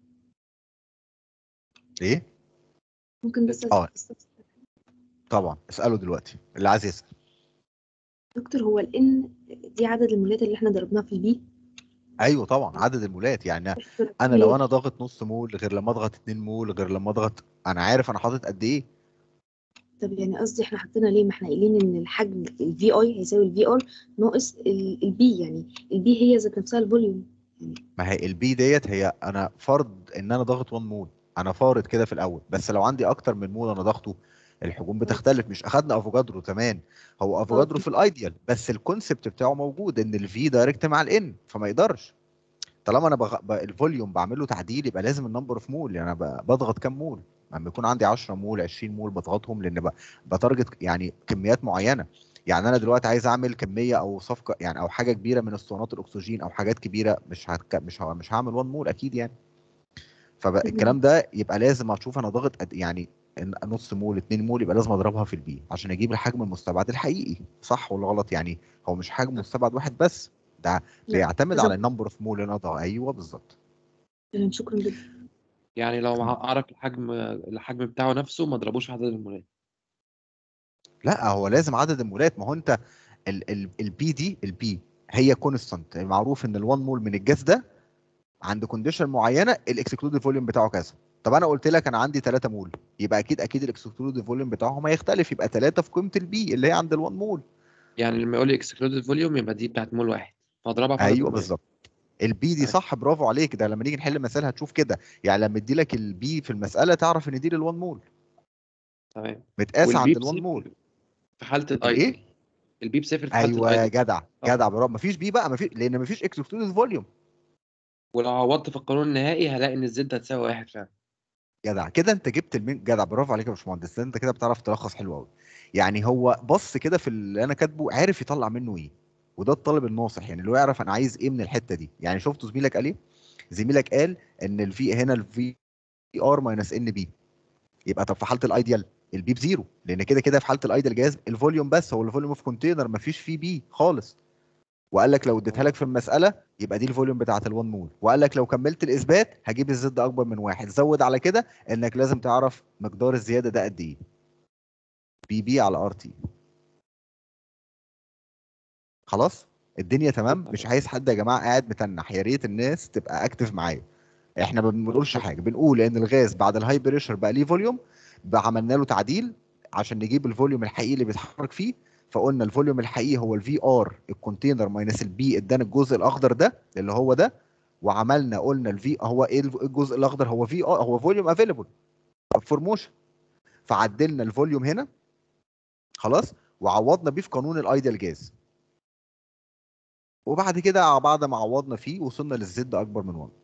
ايه؟ ممكن نسأل اه في السبس- طبعا اساله دلوقتي اللي عايز يسال. دكتور هو ال N دي عدد المولات اللي احنا ضربناها في البي؟ ايوه طبعا عدد المولات. يعني انا لو انا ضاغط نص مول غير لما اضغط اتنين مول غير لما اضغط، انا عارف انا حاطط قد ايه. طب يعني قصدي احنا حطينا ليه؟ ما احنا قايلين ان الحجم ال في اي هيساوي ال في ار ناقص ال بي، يعني ال بي هي ذات نفسها الفوليوم. ما هي البي ديت هي انا فرض ان انا ضاغط واحد مول. انا فارض كده في الاول، بس لو عندي اكتر من مول انا ضغطه الحجوم بتختلف. مش اخدنا افوجادرو زمان؟ هو افوجادرو في الايديال بس الكونسبت بتاعه موجود ان الفي دايركت مع الان، فما يقدرش. طالما انا بغ... ب... الفوليوم بعمل له تعديل يبقى لازم النمبر اوف مول. يعني انا ب... بضغط كام مول؟ لما يكون عندي عشرة مول عشرين مول بضغطهم لان ب... بتارجت يعني كميات معينه. يعني انا دلوقتي عايز اعمل كميه او صفقه يعني او حاجه كبيره من اسطوانات الاكسجين او حاجات كبيره، مش هتك... مش ه... مش هعمل واحد مول اكيد يعني. فالكلام ده يبقى لازم اشوف انا ضاغط قد يعني نص مول اتنين مول، يبقى لازم اضربها في البي عشان اجيب الحجم المستبعد الحقيقي. صح ولا غلط؟ يعني هو مش حجم مستبعد واحد بس، ده بيعتمد على النمبر اوف مول اللي انا ضاغط. ايوه بالظبط. تمام شكرا جدا. يعني لو اعرف الحجم الحجم بتاعه نفسه ما اضربوش عدد المولات. لا هو لازم عدد المولات. ما هو انت البي دي البي هي كونستانت. معروف ان ال1 مول من الجاز ده عند كونديشن معينه الاكسكلودد فوليوم بتاعه كذا. طب انا قلت لك انا عندي ثلاثة مول، يبقى اكيد اكيد الاكسكلودد فوليوم بتاعهم هيختلف، يبقى ثلاثة في قيمه البي اللي هي عند ال1 مول. يعني لما يقول لي اكسكلودد فوليوم يبقى دي بتاعت مول واحد فاضربها في عدد ايوه المولات. بالظبط. البي دي صح، برافو عليك. ده لما نيجي نحل مسائل هتشوف كده. يعني لما ادي لك البي في المساله تعرف ان دي لل1 مول تمام. متقاسه والبي عند ال1 مول. بصفر في حاله الايه؟ الايدل. البي بصفر في حاله ايوه الايدل. جدع جدع برافو. مفيش بي بقى، مفيش لان مفيش اكسكلودد فوليوم. ولو عوضت في القانون النهائي هلاقي ان الزد هتساوي واحد فعلا. جدع كده انت جبت المين. جدع برافو عليك يا باشمهندس. انت كده بتعرف تلخص حلو قوي. يعني هو بص كده في اللي انا كاتبه عارف يطلع منه ايه. وده الطالب الناصح يعني اللي هو يعرف انا عايز ايه من الحته دي. يعني شفت زميلك قال ايه؟ زميلك قال ان الفي هنا الفي ار ماينس ان بي. يبقى طب في حاله الايديال البي بزيرو، لان كده كده في حاله الايديال جاز الفوليوم بس هو الفوليوم اوف كونتينر مفيش فيه بي خالص. وقال لك لو اديتها لك في المساله يبقى دي الفوليوم بتاعت ال1 مول. وقال لك لو كملت الاثبات هجيب الزد اكبر من واحد. زود على كده انك لازم تعرف مقدار الزياده ده قد ايه. بي بي على ار تي. خلاص الدنيا تمام. مش عايز حد يا جماعه قاعد متنح. يا ريت الناس تبقى اكتف معايا. احنا ما بنقولش حاجه، بنقول ان الغاز بعد الهاي بريشر بقى ليه فوليوم، بقى عملنا له تعديل عشان نجيب الفوليوم الحقيقي اللي بيتحرك فيه. فقلنا الفوليوم الحقيقي هو الفي ار الكونتينر ماينس البي، ادانا الجزء الاخضر ده اللي هو ده. وعملنا قلنا الفي هو ايه الجزء الاخضر؟ هو في ار هو فوليوم افيلبل فور موشن. فعدلنا الفوليوم هنا خلاص وعوضنا بيه في قانون الايديال جاز. وبعد كده بعد ما عوضنا فيه وصلنا للزد اكبر من واحد.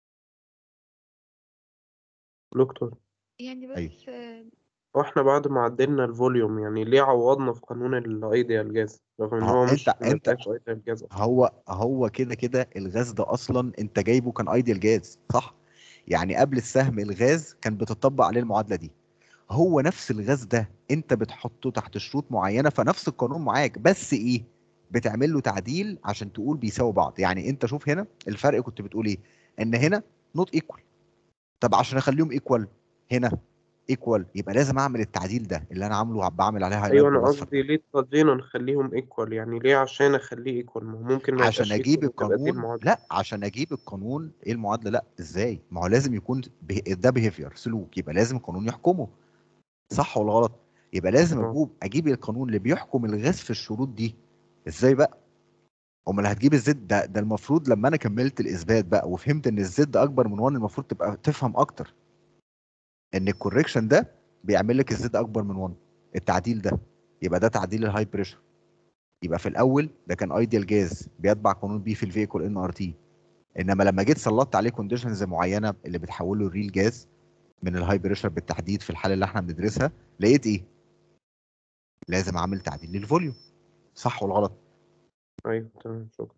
دكتور يعني بس ايوه آه، واحنا بعد ما عدلنا الفوليوم يعني ليه عوضنا في قانون الايديال جاز رغم ان اه هو انت مش ما انت فيهاش ايديال جاز اصلا؟ هو هو كده كده الغاز ده اصلا انت جايبه كان ايديال جاز صح. يعني قبل السهم الغاز كان بتطبق عليه المعادله دي. هو نفس الغاز ده انت بتحطه تحت شروط معينه، فنفس القانون معاك، بس ايه، بتعمل له تعديل عشان تقول بيساوي بعض. يعني انت شوف هنا الفرق، كنت بتقول ايه، ان هنا نوت ايكوال. طب عشان اخليهم ايكوال هنا ايكوال، يبقى لازم اعمل التعديل ده اللي انا عامله، بعمل عليه هايلايت ايوه انا بالاصفر. قصدي ليه اضطرينا نخليهم ايكوال؟ يعني ليه عشان اخليه ايكوال؟ ما هو ممكن ما عشان يبقاش اجيب ايكوال وتبقى دي القانون، المعادله. لا عشان اجيب القانون ايه المعادله، لا ازاي، ما هو لازم يكون به... ده بيهيفير سلوك، يبقى لازم القانون يحكمه، صح ولا غلط؟ يبقى لازم اه اجيب اجيب القانون اللي بيحكم الغاز في الشروط دي. ازاي بقى؟ امال هتجيب الزد ده؟ ده المفروض لما انا كملت الاثبات بقى وفهمت ان الزد اكبر من واحد، المفروض تبقى تفهم اكتر ان الكوريكشن ده بيعمل لك الزد اكبر من واحد، التعديل ده، يبقى ده تعديل الهاي بريشر. يبقى في الاول ده كان ايديال جاز بيتبع قانون بي في الفيكول ان ار تي، انما لما جيت سلطت عليه كونديشنز معينه اللي بتحوله الريل جاز من الهاي بريشر بالتحديد في الحاله اللي احنا بندرسها، لقيت ايه؟ لازم اعمل تعديل للفوليوم، صح ولا غلط؟ ايوه تمام شكرا.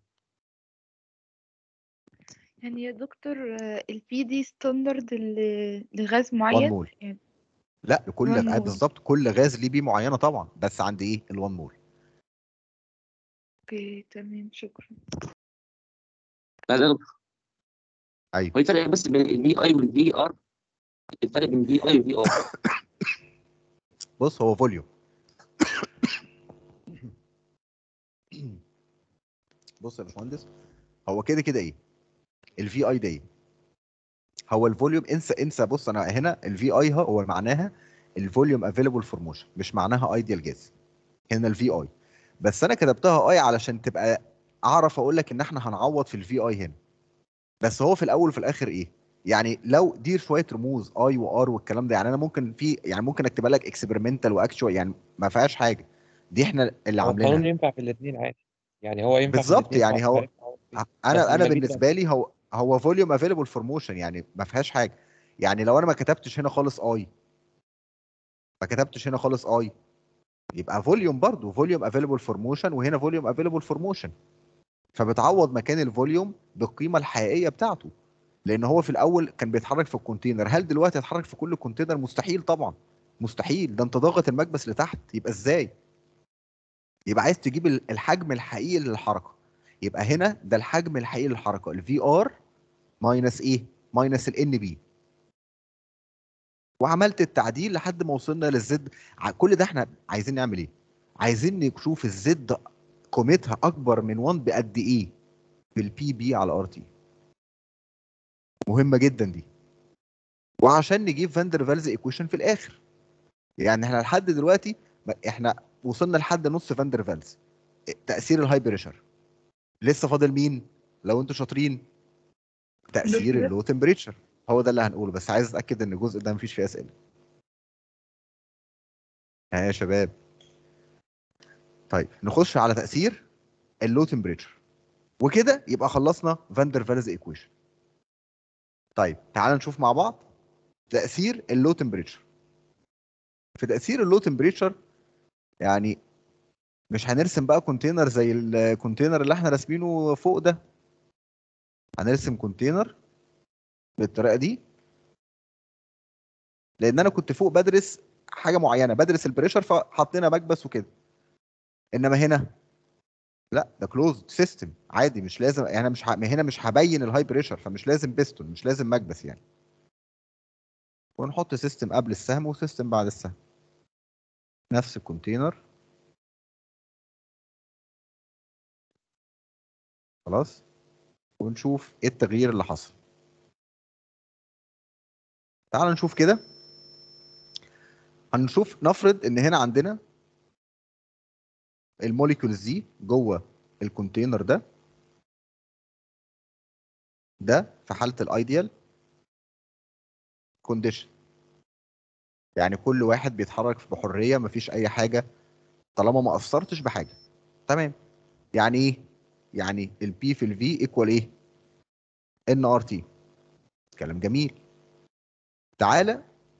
يعني يا دكتور البي دي ستاندرد لغاز واحد معين مول. يعني لا لكل واحد آه مول. بالظبط، كل غاز ليه بيه معينه طبعا، بس عند ايه؟ ال1 مول. اوكي تمام شكرا. لا لا ايوه هو الفرق بس بين الفي اي والفي ار، الفرق بين في اي والفي ار. بص هو فوليوم. بص يا باشمهندس، هو كده كده ايه الفي اي ده ايه؟ هو الفوليوم، انسى انسى بص انا هنا الفي اي هو معناها الفوليوم افيلبل فور موشن، مش معناها ايديال جاز. هنا الفي اي، بس انا كتبتها اي علشان تبقى اعرف اقول لك ان احنا هنعوض في الفي اي هنا. بس هو في الاول وفي الاخر ايه؟ يعني لو دي شويه رموز اي وار والكلام ده، يعني انا ممكن في يعني ممكن اكتبها لك اكسبيرمنتال واكشوال، يعني ما فيهاش حاجه، دي احنا اللي هو القانون عاملينها. ينفع في الاثنين عادي، يعني هو ينفع في بالظبط، الاثنين يعني هو بس انا انا لما جيت بالنسبه لي هو هو فوليوم افيلبل فور موشن، يعني ما فيهاش حاجه. يعني لو انا ما كتبتش هنا خالص اي، ما كتبتش هنا خالص اي، يبقى فوليوم برضه فوليوم افيلبل فور موشن، وهنا فوليوم افيلبل فور موشن، فبتعوض مكان الفوليوم بالقيمه الحقيقيه بتاعته. لان هو في الاول كان بيتحرك في الكونتينر، هل دلوقتي يتحرك في كل كونتينر؟ مستحيل طبعا، مستحيل، ده انت ضاغط المكبس لتحت، يبقى ازاي؟ يبقى عايز تجيب الحجم الحقيقي للحركه، يبقى هنا ده الحجم الحقيقي للحركه، الفي ار ماينس ايه؟ ماينس الان بي. وعملت التعديل لحد ما وصلنا للزد. كل ده احنا عايزين نعمل ايه؟ عايزين نشوف الزد قيمتها اكبر من واحد بقد ايه بالبي بي على ار تي. مهمه جدا دي، وعشان نجيب فاندر فالز ايكويشن في الاخر. يعني احنا لحد دلوقتي احنا وصلنا لحد نص فاندر فالز، تاثير الهاي بريشر. لسه فاضل مين لو انتوا شاطرين؟ تاثير اللو تمبريتشر. هو ده اللي هنقوله، بس عايز اتاكد ان الجزء ده مفيش فيه اسئله. ها يا شباب؟ طيب نخش على تاثير اللو تمبريتشر، وكده يبقى خلصنا فاندر فالز ايكويشن. طيب تعال نشوف مع بعض تاثير اللو تمبريتشر. في تاثير اللو تمبريتشر يعني مش هنرسم بقى كونتينر زي الكونتينر اللي احنا راسمينه فوق ده، هنرسم كونتينر بالطريقه دي، لان انا كنت فوق بدرس حاجه معينه، بدرس البريشر فحطينا مكبس وكده. انما هنا لا، ده كلوزد سيستم عادي، مش لازم يعني مش ه... هنا مش هبين الهاي بريشر، فمش لازم بيستون، مش لازم مكبس يعني. ونحط سيستم قبل السهم وسيستم بعد السهم، نفس الكونتينر. خلاص، ونشوف ايه التغيير اللي حصل. تعال نشوف كده. هنشوف نفرض ان هنا عندنا الموليكولز دي جوه الكونتينر ده ده في حاله الايديال كونديشن، يعني كل واحد بيتحرك بحريه، مفيش اي حاجه طالما ما اثرتش بحاجه. تمام، يعني ايه؟ يعني البي في الفي ايكوال ايه؟ ان ار تي. كلام جميل. تعالى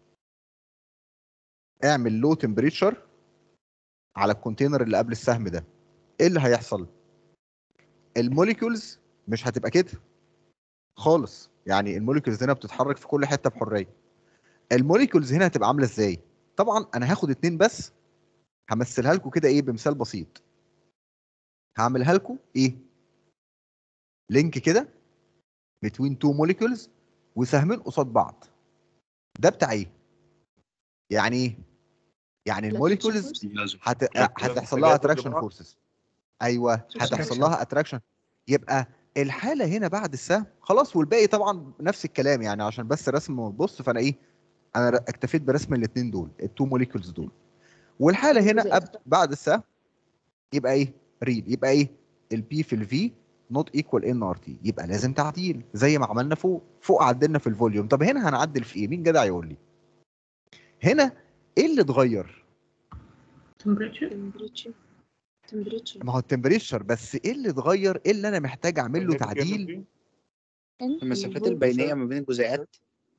اعمل لو تمبريتشر على الكونتينر اللي قبل السهم ده، ايه اللي هيحصل؟ الموليكولز مش هتبقى كده خالص، يعني الموليكولز هنا بتتحرك في كل حته بحريه. الموليكولز هنا هتبقى عامله ازاي؟ طبعا انا هاخد اتنين بس همثلها لكم كده ايه بمثال بسيط. هعملها لكم ايه؟ لينك كده between two molecules وسهمين قصاد بعض. ده بتاع ايه؟ يعني ايه؟ يعني الموليكولز هت... هتحصل لها اتراكشن فورسز. ايوه هتحصل لها اتراكشن. يبقى الحاله هنا بعد السهم خلاص، والباقي طبعا نفس الكلام يعني عشان بس رسم بص فانا ايه انا اكتفيت برسم الاثنين دول التو موليكولز دول. والحاله هنا أب... بعد السهم يبقى ايه؟ ريل. يبقى ايه؟ البي في الفي نوت ايكوال ان ار تي. يبقى لازم تعديل زي ما عملنا فوق. فوق عدلنا في الفوليوم. طب هنا هنعدل في ايه؟ مين جدع يقول لي؟ هنا ايه اللي اتغير؟ temperature temperature ما هو التمبريتشر بس. ايه اللي اتغير؟ ايه اللي انا محتاج اعمل له تعديل؟ المسافات البينية ما بين الجزيئات.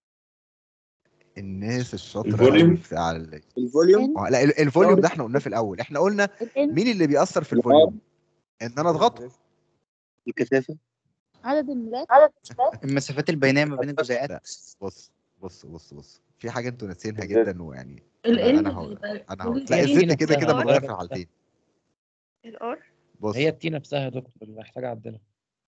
الناس الشاطره الفوليوم. قوي بتاع ال- الفوليوم. آه، لا ال- الفوليوم ده احنا قلناه في الاول. احنا قلنا مين اللي بيأثر في الفوليوم؟ ان انا اضغطه. الكثافة. عدد المولات. المسافات البينية ما بين الجزيئات. لا بص بص بص بص في حاجه انتوا ناسينها جدا ويعني ال انا N انا هقول بيبقى انا هقول كل لا اتنين الزد كده كده نفسها. متغير في الحالتين. الار بص هي التي نفسها يا دكتور محتاجه اعدلها.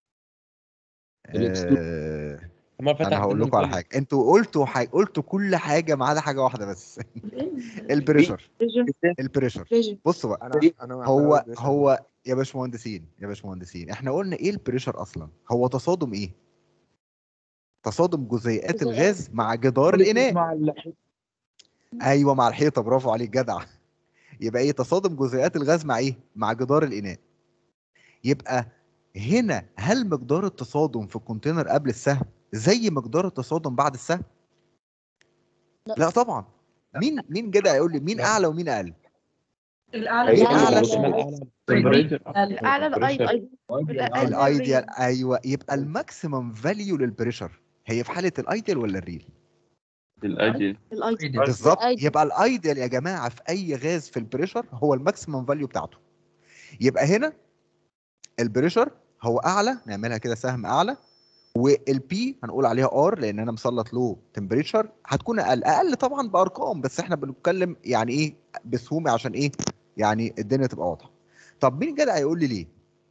آه المره اللي فاتت انا هقول عدلنا لكم على الفوليوم. حاجه. انتوا قلتوا حاجه قلتوا كل حاجه ما عدا حاجه واحده بس. البريشر. البريشر. بصوا بقى انا انا هو أنا عاوز هو يا باشمهندسين يا باشمهندسين احنا قلنا ايه البريشر اصلا؟ هو تصادم ايه؟ تصادم جزيئات الغاز مع جدار الاناء. مع الحيط. ايوه مع الحيطه. برافو عليك جدع. يبقى ايه؟ تصادم جزيئات الغاز مع ايه؟ مع جدار الاناء. يبقى هنا هل مقدار التصادم في الكونتينر قبل السهم زي مقدار التصادم بعد السهم؟ لا, لا طبعا. مين مين جدع يقول لي مين اعلى ومين اقل؟ الأعلى مين الأعلى اعلى؟ الاعلى الايديال والاقل الايديال. الريل. ايوه يبقى الماكسيمم فاليو للبريشر هي في حاله الايديال ولا الريل؟ الايديال. الايديال بالظبط. يبقى الايديال يا جماعه في اي غاز في البريشر هو الماكسيمم فاليو بتاعته. يبقى هنا البريشر هو اعلى. نعملها كده سهم اعلى. والبي هنقول عليها ار لان انا مسلط له تمبريتشر هتكون اقل. اقل طبعا بارقام بس احنا بنتكلم يعني ايه بسهومه عشان ايه يعني الدنيا تبقى واضحه. طب مين جدع يقول لي ليه؟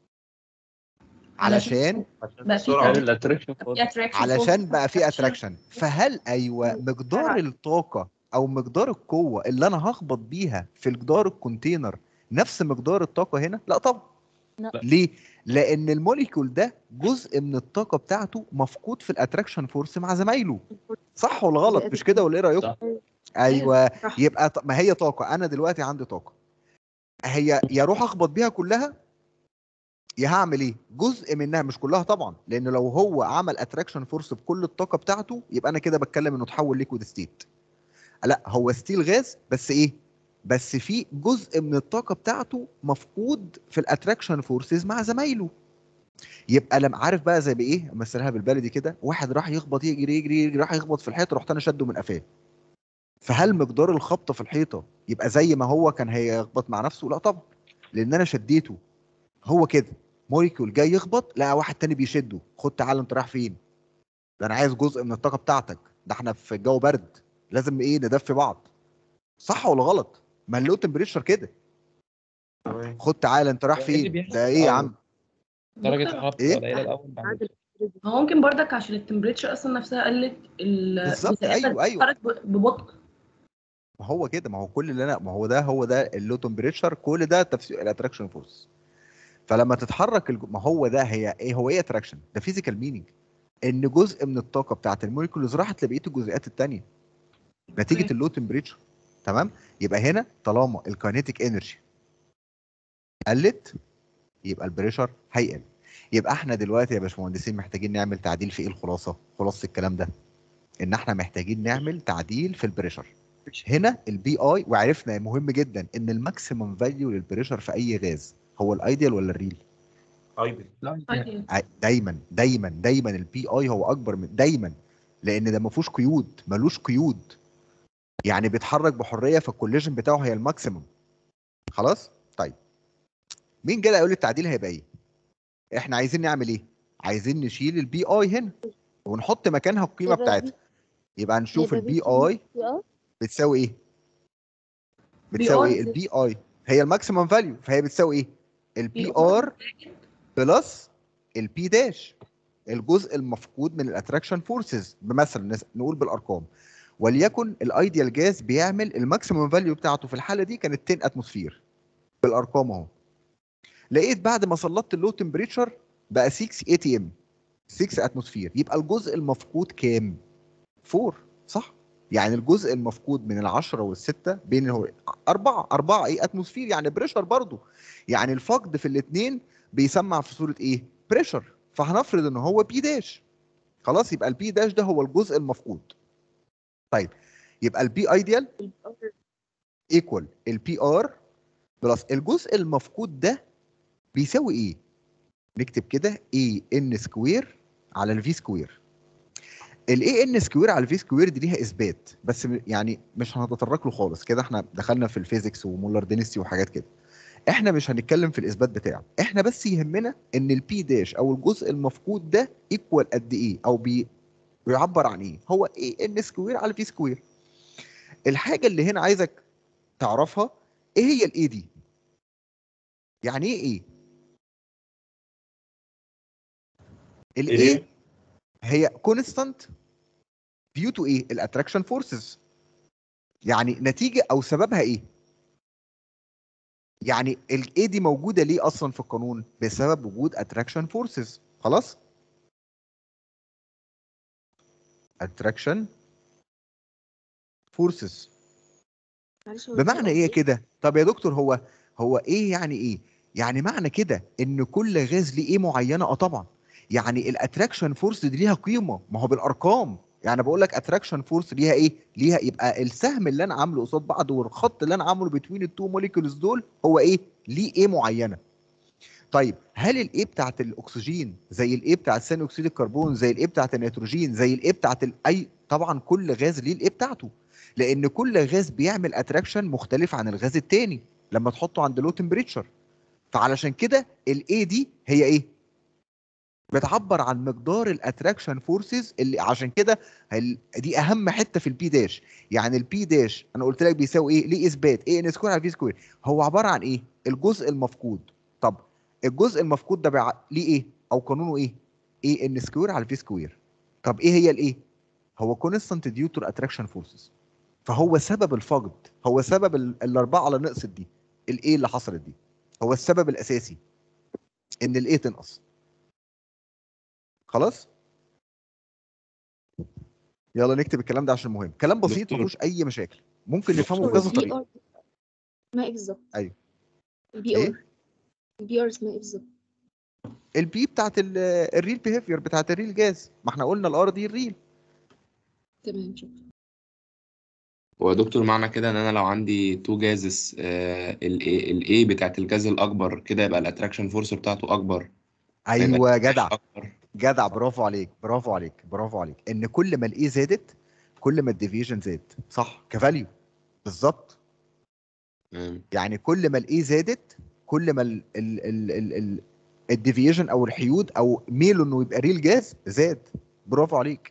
علشان بقى في attraction. علشان بقى في اتراكشن. فهل ايوه مقدار الطاقه او مقدار القوه اللي انا هخبط بيها في جدار الكونتينر نفس مقدار الطاقه هنا؟ لا طبعا. لا. ليه؟ لان الموليكول ده جزء من الطاقه بتاعته مفقود في الاتراكشن فورس مع زمايله. صح ولا غلط؟ مش كده ولا ايه رايكم؟ ايوه. يبقى ط- ما هي طاقه. انا دلوقتي عندي طاقه هي يا اروح اخبط بيها كلها يا هعمل ايه؟ جزء منها مش كلها طبعا لان لو هو عمل اتراكشن فورس بكل الطاقه بتاعته يبقى انا كده بتكلم انه تحول ليكويد ستيت. لا هو ستيل غاز بس ايه؟ بس في جزء من الطاقه بتاعته مفقود في الاتراكشن فورسز مع زمايله. يبقى لما عارف بقى زي بايه مثلها بالبلدي كده واحد راح يخبط يجري يجري يجري راح يخبط في الحيطه رحت انا شده من قفاه. فهل مقدار الخبطه في الحيطه يبقى زي ما هو كان هيخبط مع نفسه؟ لا طبعا لان انا شديته. هو كده موليكول جاي يخبط لقى واحد تاني بيشده. خد تعالى انت رايح فين؟ ده انا عايز جزء من الطاقه بتاعتك. ده احنا في الجو برد لازم ايه ندفي بعض. صح ولا غلط؟ ما اللو تمبريتشر كده. خد تعالى انت رايح هو ايه اللي فين؟ بيحصل ده ايه يا عم؟ درجه دكتور، الحراره إيه؟ قليله الاول بعد هو ممكن برضك عشان التمبريتشر اصلا نفسها قلت بالظبط. الجزيئات ايوه ايوه بتتحرك ب- ببطء. ما هو كده. ما هو كل اللي انا ما هو ده هو ده اللو تمبريتشر. كل ده تفسير الاتراكشن فورس. فلما تتحرك الج... ما هو ده هي ايه هو ايه اتراكشن؟ ده فيزيكال مينينج ان جزء من الطاقه بتاعت الموليكولز راحت لبقيه الجزيئات الثانيه نتيجه أوكي. اللو تمبريتشر. تمام. يبقى هنا طالما الكاينيتيك انرجي قلت يبقى البريشر هيقل. يبقى احنا دلوقتي يا باشمهندسين محتاجين نعمل تعديل في ايه؟ الخلاصه خلاصه الكلام ده ان احنا محتاجين نعمل تعديل في البريشر. هنا البي اي. وعرفنا مهم جدا ان الماكسيمم فاليو للبريشر في اي غاز هو الايديال ولا الريل؟ ايدل. دايما دايما دايما البي اي هو اكبر من دايما لان ده ما فيهوش قيود. ملوش قيود يعني بيتحرك بحريه فالكوليجن بتاعه هي الماكسيمم. خلاص. طيب مين جاي يقول لي التعديل هيبقى ايه؟ احنا عايزين نعمل ايه؟ عايزين نشيل البي اي هنا ونحط مكانها القيمه يبقى بتاعتها. يبقى هنشوف يبقى البي بي اي بي ار بتساوي ايه؟ بي بتساوي ار ايه؟ البي اي هي الماكسيمم فاليو، فهي بتساوي ايه؟ البي ار بلس البي داش، الجزء المفقود من الاتراكشن فورسز. بمثلا نقول بالارقام، وليكن الايديال جاز بيعمل الماكسيمم فاليو بتاعته في الحاله دي كانت عشرة اتموسفير. بالارقام اهو، لقيت بعد ما سلطت اللو تمبريتشر بقى ستة اي تي ام، ستة اتموسفير. يبقى الجزء المفقود كام؟ أربعة، صح؟ يعني الجزء المفقود من العشرة والستة بين هو أربعة، أربعة إيه أتموسفير، يعني بريشر برضو. يعني الفقد في الاثنين بيسمع في صورة إيه؟ بريشر. فهنفرض إن هو بي داش. خلاص، يبقى البي داش ده هو الجزء المفقود. طيب يبقى البي ايديال ايكوال البي ار بلس الجزء المفقود ده بيساوي ايه؟ نكتب كده اي ان سكوير على الفي سكوير. الاي ان سكوير على الفي سكوير دي ليها اثبات، بس م- يعني مش هنتطرق له خالص كده، احنا دخلنا في الفيزيكس ومولر دينستي وحاجات كده. احنا مش هنتكلم في الاثبات بتاعه، احنا بس يهمنا ان البي داش او الجزء المفقود ده ايكوال قد ايه، او بي بيعبر عن ايه. هو اي ان سكوير على في سكوير. الحاجه اللي هنا عايزك تعرفها، ايه هي الاي دي؟ يعني ايه ايه؟ الايه هي كونستانت ديو تو ايه؟ الاتراكشن فورسز. يعني نتيجه او سببها ايه؟ يعني الاي دي موجوده ليه اصلا في القانون؟ بسبب وجود اتراكشن فورسز. خلاص، اتراكشن فورسز معلش هو الفي بمعنى ار ايه ايه؟ كده؟ طب يا دكتور، هو هو ايه يعني ايه؟ يعني معنى كده ان كل غاز ليه ايه معينه؟ اه طبعا. يعني الاتراكشن فورس دي ليها قيمه، ما هو بالارقام. يعني بقول لك اتراكشن فورس ليها ايه؟ ليها، يبقى السهم اللي انا عامله قصاد بعض والخط اللي انا عامله بين التو موليكولز دول هو ايه؟ ليه ايه معينه. طيب هل الايه بتاعت الاكسجين زي الايه بتاعت ثاني اكسيد الكربون زي الايه بتاعت النيتروجين زي الايه بتاعت ال- اي؟ طبعا كل غاز ليه الايه بتاعته، لان كل غاز بيعمل اتراكشن مختلف عن الغاز التاني لما تحطه عند لو تمبريتشر. فعلشان كده الاي دي هي ايه؟ بتعبر عن مقدار الاتراكشن فورسز. اللي عشان كده هل- دي اهم حته في البي داش. يعني البي داش انا قلت لك بيساوي ايه؟ ليه اثبات ايه ان سكوير على في سكوير. هو عباره عن ايه؟ الجزء المفقود. طب الجزء المفقود ده بيع... ليه ايه؟ او قانونه ايه؟ ايه ان سكوير على في سكوير. طب ايه هي الايه؟ هو كونستانت ديو تو اتراكشن فورسز. فهو سبب الفقد، هو سبب ال- الاربعه على نقص دي، الايه اللي حصلت دي هو السبب الاساسي ان الايه تنقص. خلاص، يلا نكتب الكلام ده عشان مهم. كلام بسيط ما دكتور فيهوش اي مشاكل، ممكن نفهمه هو بكذا البي طريقه. ار اسمها ايه بالظبط؟ ايوه، البي ايه؟ ار البي ار اسمها ايه بالظبط؟ البي بتاعت ال- الريل بيهيفير بتاعت الريل جاز، ما احنا قلنا الار دي الريل. تمام، شكرا. هو يا دكتور معنى كده ان انا لو عندي تو جازز الاي بتاعت الجاز الاكبر كده يبقى الاتراكشن فورس بتاعته اكبر. ايوه يا جدع، جدع، برافو عليك، برافو عليك، برافو عليك. ان كل ما الاي زادت كل ما الديفيجن زاد، صح؟ كفاليو بالظبط. يعني كل ما الاي زادت كل ما ال ال ال ال ال الديفيجن او الحيود او ميله انه يبقى ريل جاز زاد. برافو عليك.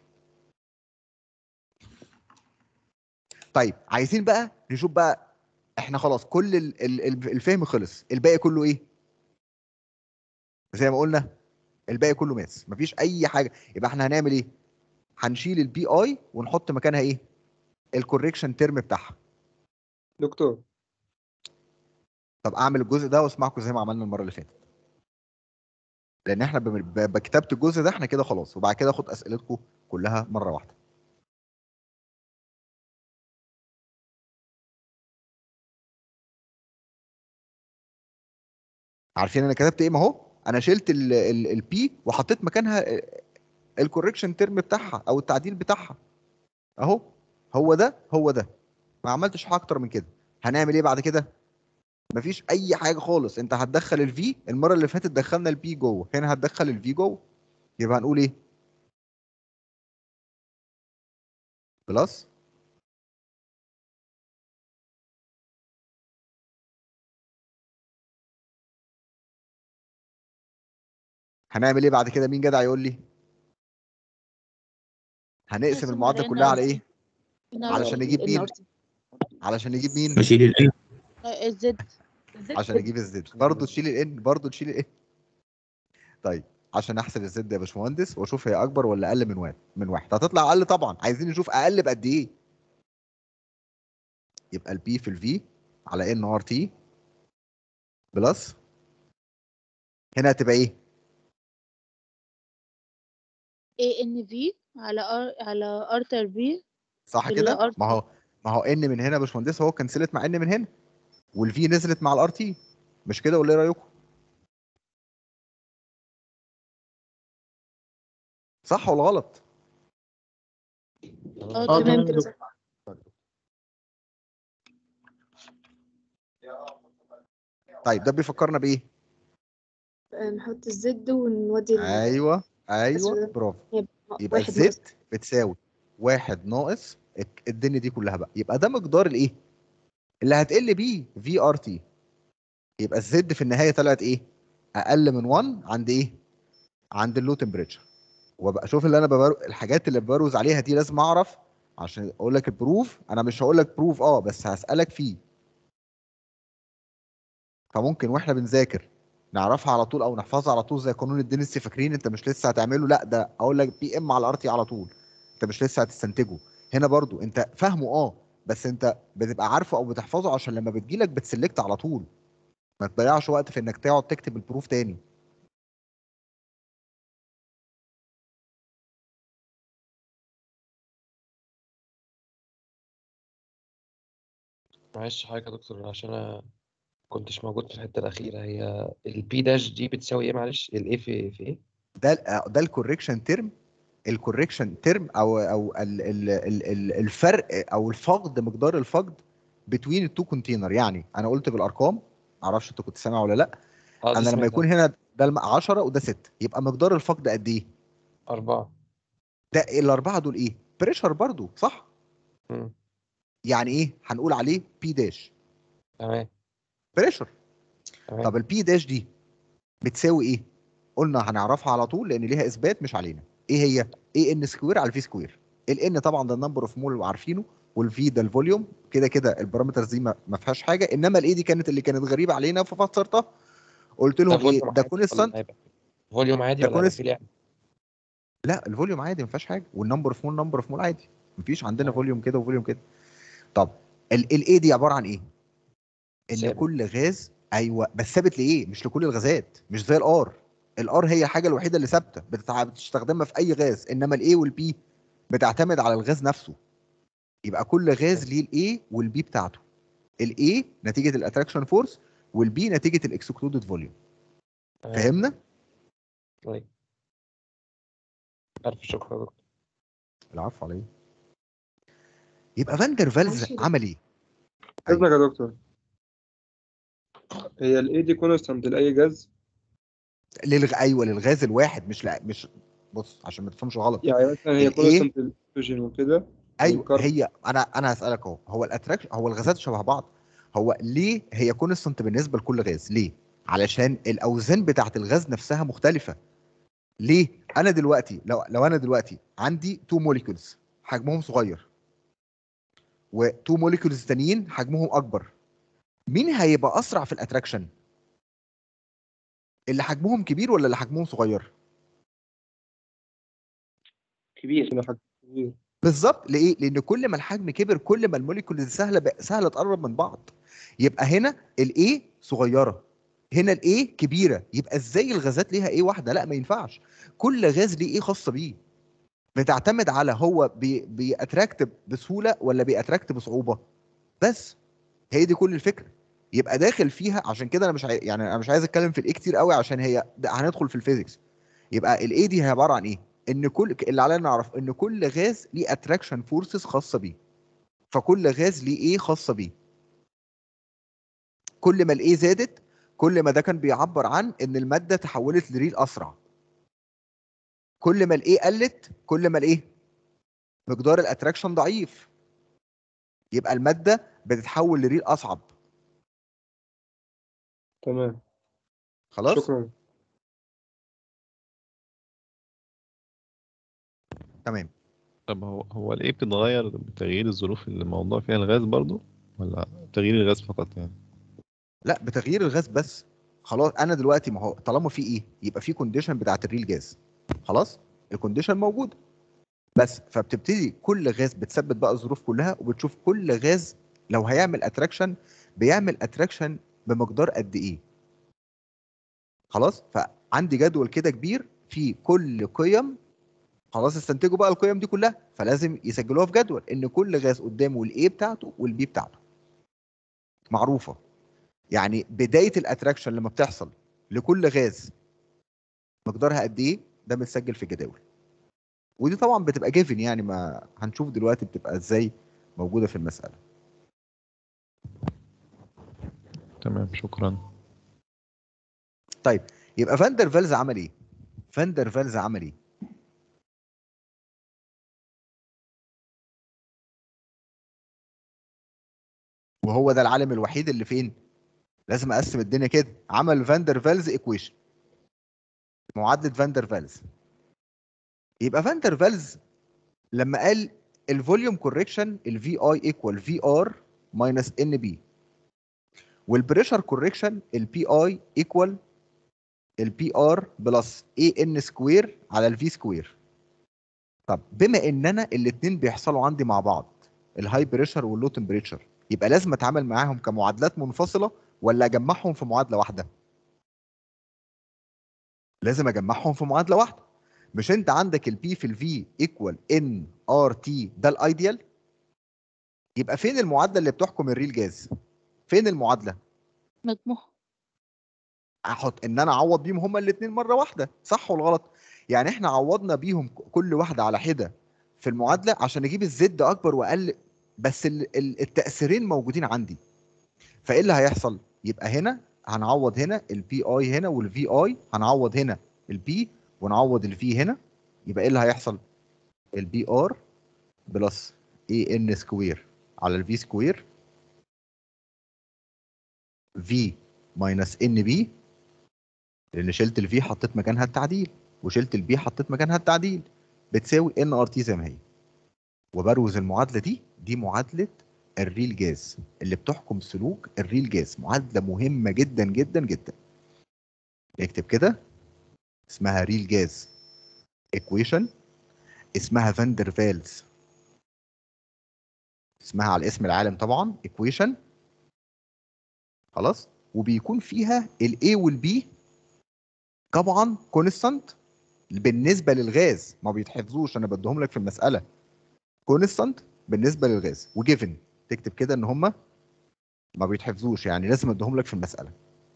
طيب عايزين بقى نشوف بقى، احنا خلاص كل ال- ال- ال- الفهم خلص، الباقي كله ايه؟ زي ما قلنا الباقي كله ماس، مفيش اي حاجه. يبقى احنا هنعمل ايه؟ هنشيل البي اي ونحط مكانها ايه؟ الكوريكشن تيرم بتاعها. دكتور طب اعمل الجزء ده واسمعكم زي ما عملنا المره اللي فاتت، لان احنا بم- ب- بكتابه الجزء ده احنا كده خلاص، وبعد كده اخد اسئلتكم كلها مره واحده. عارفين انا كتبت ايه؟ ما هو انا شلت البي وحطيت مكانها الكوريكشن تيرم بتاعها او التعديل بتاعها اهو. هو ده هو ده، ما عملتش حاجه اكتر من كده. هنعمل ايه بعد كده؟ مفيش اي حاجه خالص. انت هتدخل الفي، المره اللي فاتت دخلنا البي جوه، هنا هتدخل الفي جوه. يبقى هنقول ايه؟ بلس هنعمل ايه بعد كده؟ مين جدع يقول لي؟ هنقسم نقسم المعادله على كلها على إن ايه؟ إن علشان نجيب ان مين؟ ار تي علشان نجيب مين؟ بشيل ال الزد عشان نجيب الزد برضه تشيل الان برضه تشيل الان. طيب عشان احسب الزد يا باشمهندس واشوف هي اكبر ولا اقل من واحد من واحد هتطلع اقل طبعا، عايزين نشوف اقل بقد ايه. يبقى البي في الفي على ان ار تي بلس هنا هتبقى ايه؟ اي ان في على ار على ار تربيع صح في كده؟ الار ما هو ما هو ان من هنا يا باشمهندس هو كنسلت مع ان من هنا والفي نزلت مع الار تي، مش كده ولا ايه رايكم؟ صح ولا غلط؟ اه اه تمام تمام كده دكتور. صح. طيب ده بيفكرنا بايه؟ نحط الزد ونودي ال- ايوه ايوه الكسر ده. برافو. يبقى يبقى واحد ناقص الزد بتساوي واحد ناقص الك- الدنيا دي كلها بقى، يبقى ده مقدار الايه؟ اللي هتقل بيه في ار تي. يبقى الزد في النهايه طلعت ايه؟ اقل من واحد عند ايه؟ عند اللو تمبريتشر. وبقى شوف اللي انا ببرو... الحاجات اللي ببروز عليها دي لازم اعرف عشان اقول لك البروف. انا مش هقول لك بروف اه بس هسالك فيه، فممكن واحنا بنذاكر نعرفها على طول او نحفظها على طول زي قانون الدنسي. فاكرين انت مش لسه هتعمله، لا ده اقول لك بي ام على الار تي على طول، انت مش لسه هتستنتجه. هنا برضو انت فاهمه اه بس انت بتبقى عارفه او بتحفظه عشان لما بتجيلك بتسلكت على طول، ما تضيعش وقت في انك تقعد تكتب البروف تاني. معلش حضرتك يا دكتور عشان انا كنتش موجود في الحته الاخيره. هي البي داش دي بتساوي ايه؟ معلش الايه في في ايه؟ ده ال- ده الكوريكشن ترم. الكوريكشن ترم او او ال- ال- ال- ال- الفرق او الفقد، مقدار الفقد بتوين التو كونتينر. يعني انا قلت بالارقام، معرفش انت كنت سامع ولا لا. اه دي انا لما سمعتها. يكون هنا ده الم- عشرة وده ستة يبقى مقدار الفقد قد ايه؟ أربعة. ده الاربعه دول ايه؟ بريشر برضو صح؟ مم. يعني ايه؟ هنقول عليه بي داش تمام بريشر. تمام. طب البي داش دي بتساوي ايه؟ قلنا هنعرفها على طول لان ليها اثبات مش علينا. ايه هي؟ اي ان سكوير على الفي سكوير. الان طبعا ده النمبر اوف مول وعارفينه، والفي ده الفوليوم. كده كده البارامترز دي ما ما فيهاش حاجه، انما الاي دي كانت اللي كانت غريبه علينا ففسرتها. قلت ده لهم ايه؟ فوليوم ده عادي ولا كونستانت. هيبقى فوليوم عادي ده ولا هيبقى كونست فيه لعب؟ لا الفوليوم عادي ما فيهاش حاجه، والنمبر اوف مول نمبر اوف مول عادي، مفيش عندنا تمام. فوليوم كده وفوليوم كده. طب الاي دي عباره عن ايه؟ ان ثابت. كل غاز، ايوه بس ثابت لايه؟ مش لكل الغازات، مش زي الار. الار هي الحاجه الوحيده اللي ثابته بتتع- بتستخدمها في اي غاز، انما الاي والبي بتعتمد على الغاز نفسه. يبقى كل غاز ليه الاي والبي بتاعته. الاي نتيجه الاتراكشن فورس، والبي نتيجه الاكسكلودد فوليوم. تمام. فهمنا؟ طيب ألف شكر يا دكتور. العفو عليه. يبقى فاندر فالز معلش يا عمل ايه؟ اذنك يا دكتور، هي الاي دي كونستانت لاي جاز؟ للغ... ايوه للغاز الواحد، مش لا مش بص عشان ما تفهمش غلط. يعني مثلا هي الايه كونستانت للاكسجين وكده ايوه والكربون. هي انا انا هسالك اهو، هو الاتراكشن هو الغازات شبه بعض. هو ليه هي كونستنت بالنسبه لكل غاز؟ ليه؟ علشان الاوزان بتاعت الغاز نفسها مختلفه. ليه؟ انا دلوقتي لو لو انا دلوقتي عندي تو موليكولز حجمهم صغير وتو موليكولز تانيين حجمهم اكبر، مين هيبقى اسرع في الاتراكشن؟ اللي حجمهم كبير ولا اللي حجمهم صغير؟ كبير. كبير. بالظبط. ليه؟ لان كل ما الحجم كبر كل ما الموليكولز سهله بق- سهله تقرب من بعض. يبقى هنا الاي صغيره، هنا الاي كبيره، يبقى ازاي الغازات ليها ايه واحده؟ لا ما ينفعش. كل غاز ليه ايه خاصه بيه، بتعتمد على هو بي بيأتراكت بسهوله ولا بيأتراكت بصعوبه. بس هي دي كل الفكره. يبقى داخل فيها. عشان كده انا مش عاي... يعني انا مش عايز اتكلم في الاي كتير قوي عشان هي ده هندخل في الفيزيكس. يبقى الاي دي هي عباره عن ايه؟ ان كل اللي علينا نعرف ان كل غاز ليه اتراكشن فورسز خاصه بيه، فكل غاز ليه ايه خاصه بيه. كل ما الايه زادت كل ما ده كان بيعبر عن ان الماده تحولت لريل اسرع. كل ما الايه قلت كل ما الايه مقدار الاتراكشن ضعيف، يبقى الماده بتتحول لريل اصعب. تمام. خلاص. شكرا. تمام. طب هو هو الايه بتتغير بتغيير الظروف اللي موضوع فيها الغاز برضو ولا تغيير الغاز فقط يعني؟ لا بتغيير الغاز بس. خلاص انا دلوقتي ما هو طالما في ايه يبقى في كونديشن بتاعت الريل جاز. خلاص الكونديشن موجوده بس، فبتبتدي كل غاز بتثبت بقى الظروف كلها وبتشوف كل غاز لو هيعمل اتراكشن بيعمل اتراكشن بمقدار قد ايه. خلاص فعندي جدول كده كبير فيه كل قيم. خلاص استنتجوا بقى القيم دي كلها، فلازم يسجلوها في جدول ان كل غاز قدامه الاي بتاعته والبي بتاعته معروفه. يعني بدايه الاتراكشن لما بتحصل لكل غاز مقدارها قد ايه ده متسجل في الجداول. ودي طبعا بتبقى جيفن، يعني ما هنشوف دلوقتي بتبقى ازاي موجوده في المساله. تمام شكرا. طيب يبقى فاندر فالز عمل ايه؟ فاندر فالز عمل ايه؟ وهو ده العالم الوحيد اللي فين؟ لازم اقسم الدنيا كده. عمل فاندر فالز ايكويشن، معادله فاندر فالز. يبقى فاندر فالز لما قال الفوليوم كوريكشن الفي اي ايكوال في ار ماينس ان بي، والبريشر كوريكشن البي اي ايكوال البي ار بلس اي ان سكوير على الفي سكوير. طب بما ان انا الاثنين بيحصلوا عندي مع بعض الهاي بريشر واللو تمبريتشر، يبقى لازم اتعامل معاهم كمعادلات منفصله ولا اجمعهم في معادله واحده؟ لازم اجمعهم في معادله واحده. مش انت عندك البي في الفي ايكوال ان ار تي ده الايديال؟ يبقى فين المعادله اللي بتحكم الريل جاز؟ فين المعادله؟ مجموع. احط ان انا اعوض بيهم هما الاثنين مره واحده، صح ولا غلط؟ يعني احنا عوضنا بيهم كل واحده على حده في المعادله عشان نجيب الزد اكبر واقل، بس ال- ال- التاثيرين موجودين عندي. فايه اللي هيحصل؟ يبقى هنا هنعوض هنا البي اي هنا والفي اي، هنعوض هنا البي ونعوض الفي هنا. يبقى ايه اللي هيحصل؟ البي ار بلس اي ان سكوير على الفي سكوير في ماينس ان بي، لان شلت الفي حطيت مكانها التعديل وشلت البي حطيت مكانها التعديل، بتساوي ان ار تي زي ما هي. وبروز المعادله دي دي معادله الريل جاز اللي بتحكم سلوك الريل جاز. معادله مهمه جدا جدا جدا. نكتب كده اسمها ريل جاز ايكويشن، اسمها فاندر فالز، اسمها على اسم العالم طبعا ايكويشن. خلاص وبيكون فيها الاي والبي طبعا كونستانت بالنسبه للغاز، ما بيتحفظوش، انا بديهم لك في المساله كونستانت بالنسبه للغاز وجيفن. تكتب كده ان هم ما بيتحفظوش، يعني لازم اديهم لك في المساله.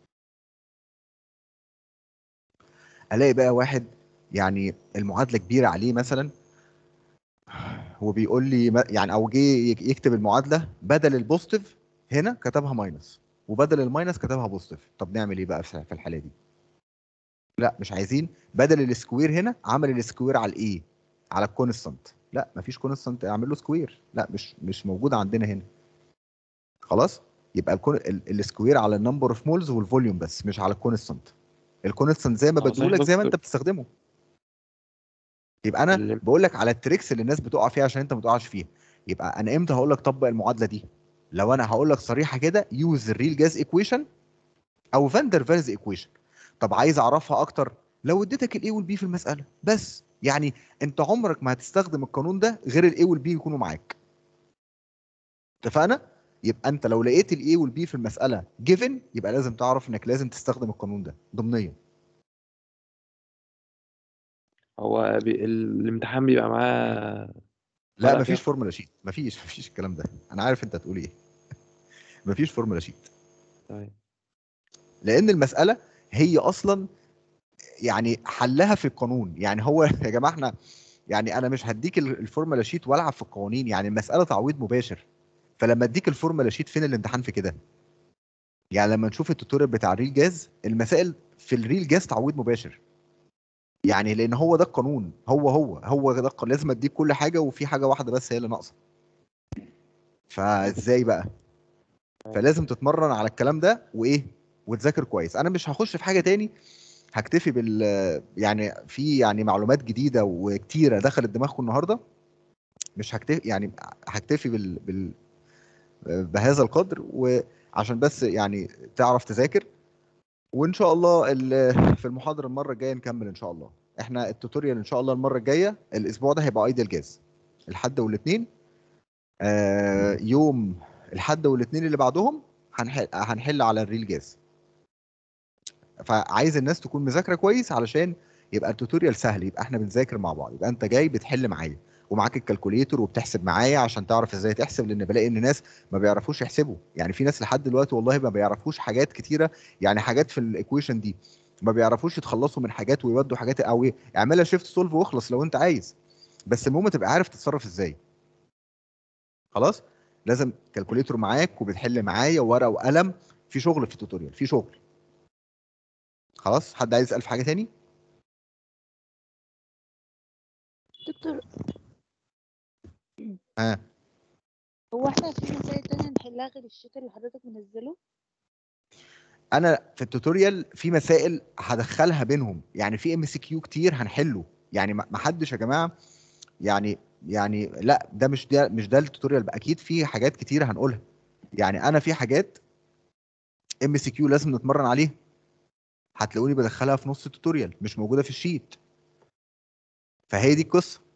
الاقي بقى واحد يعني المعادله كبيره عليه مثلا وبيقول لي ما- يعني او جه يكتب المعادله بدل البوزيتيف هنا كتبها ماينس وبدل الماينس كتبها بوزيتيف. طب نعمل ايه بقى في في الحاله دي؟ لا مش عايزين بدل السكوير هنا عمل السكوير على الايه؟ على الكونستانت. لا مفيش كونستانت اعمل له سكوير، لا مش مش موجود عندنا هنا. خلاص يبقى الكون ال- السكوير على النمبر اوف مولز والفوليوم بس مش على الكونستانت. الكونستانت زي ما هو صحيح بديهولك زي ما دكتور انت بتستخدمه. يبقى انا اللي بقول لك على التريكس اللي الناس بتقع فيها عشان انت ما تقعش فيها. يبقى انا امتى هقول لك طبق المعادله دي؟ لو انا هقول لك صريحه كده يوز الريل جاز ايكويشن او فاندر فالز ايكويشن. طب عايز اعرفها اكتر؟ لو اديتك الاي والبي في المساله بس، يعني انت عمرك ما هتستخدم القانون ده غير الاي والبي يكونوا معاك. اتفقنا؟ يبقى انت لو لقيت الاي والبي في المساله جيفن يبقى لازم تعرف انك لازم تستخدم القانون ده ضمنيا. هو بي... الامتحان بيبقى معاه لا ورقة فيها مفيش فورمولا شيت، مفيش مفيش الكلام ده. انا عارف انت هتقول ايه. مفيش فورمولا شيت. طيب. لان المساله هي اصلا يعني حلها في القانون. يعني هو يا جماعه احنا يعني انا مش هديك ال- الفورمولا شيت والعب في القوانين، يعني المساله تعويض مباشر. فلما اديك الفورمولا شيت فين الامتحان في كده؟ يعني لما نشوف التوتوريال بتاع الريل جاز المسائل في الريل جاز تعويض مباشر. يعني لان هو ده القانون، هو هو هو ده الق- لازم اديك كل حاجه وفي حاجه واحده بس هي اللي ناقصه. فازاي بقى؟ فلازم تتمرن على الكلام ده وايه وتذاكر كويس. انا مش هخش في حاجه تاني، هكتفي بال يعني في يعني معلومات جديده وكتيره دخلت دماغكم النهارده. مش هكتفي يعني هكتفي بال... بال... بهذا القدر، وعشان بس يعني تعرف تذاكر. وان شاء الله ال- في المحاضره المره الجايه نكمل ان شاء الله. احنا التوتوريال ان شاء الله المره الجايه الاسبوع ده هيبقى ايديال جاز الحد والاثنين. آه يوم الحد والاثنين اللي بعدهم هنحل هنحل على الريل جاز. فعايز الناس تكون مذاكره كويس علشان يبقى التوتوريال سهل، يبقى احنا بنذاكر مع بعض، يبقى انت جاي بتحل معايا ومعاك الكالكوليتور وبتحسب معايا عشان تعرف ازاي تحسب، لان بلاقي ان ناس ما بيعرفوش يحسبوا. يعني في ناس لحد دلوقتي والله ما بيعرفوش حاجات كتيره، يعني حاجات في الايكويشن دي ما بيعرفوش يتخلصوا من حاجات ويودوا حاجات، او إيه، اعملها شيفت سولف واخلص لو انت عايز، بس المهم تبقى عارف تتصرف ازاي. خلاص لازم كالكوليتور معاك وبتحل معايا وورقه وقلم، في شغل في التوتوريال، في شغل. خلاص حد عايز يسال في حاجه تاني؟ دكتور ها هو احنا في مسائل تانية نحلها غير الشيت اللي حضرتك منزله؟ انا في التوتوريال في مسائل هدخلها بينهم، يعني في ام سي كيو كتير هنحله، يعني ما ما حدش يا جماعه يعني يعني لا ده مش ده مش ده التوتوريال بقى، اكيد في حاجات كتير هنقولها. يعني انا في حاجات ام سي كيو لازم نتمرن عليها، هتلاقوني بدخلها في نص التوتوريال مش موجوده في الشيت. فهي دي القصه،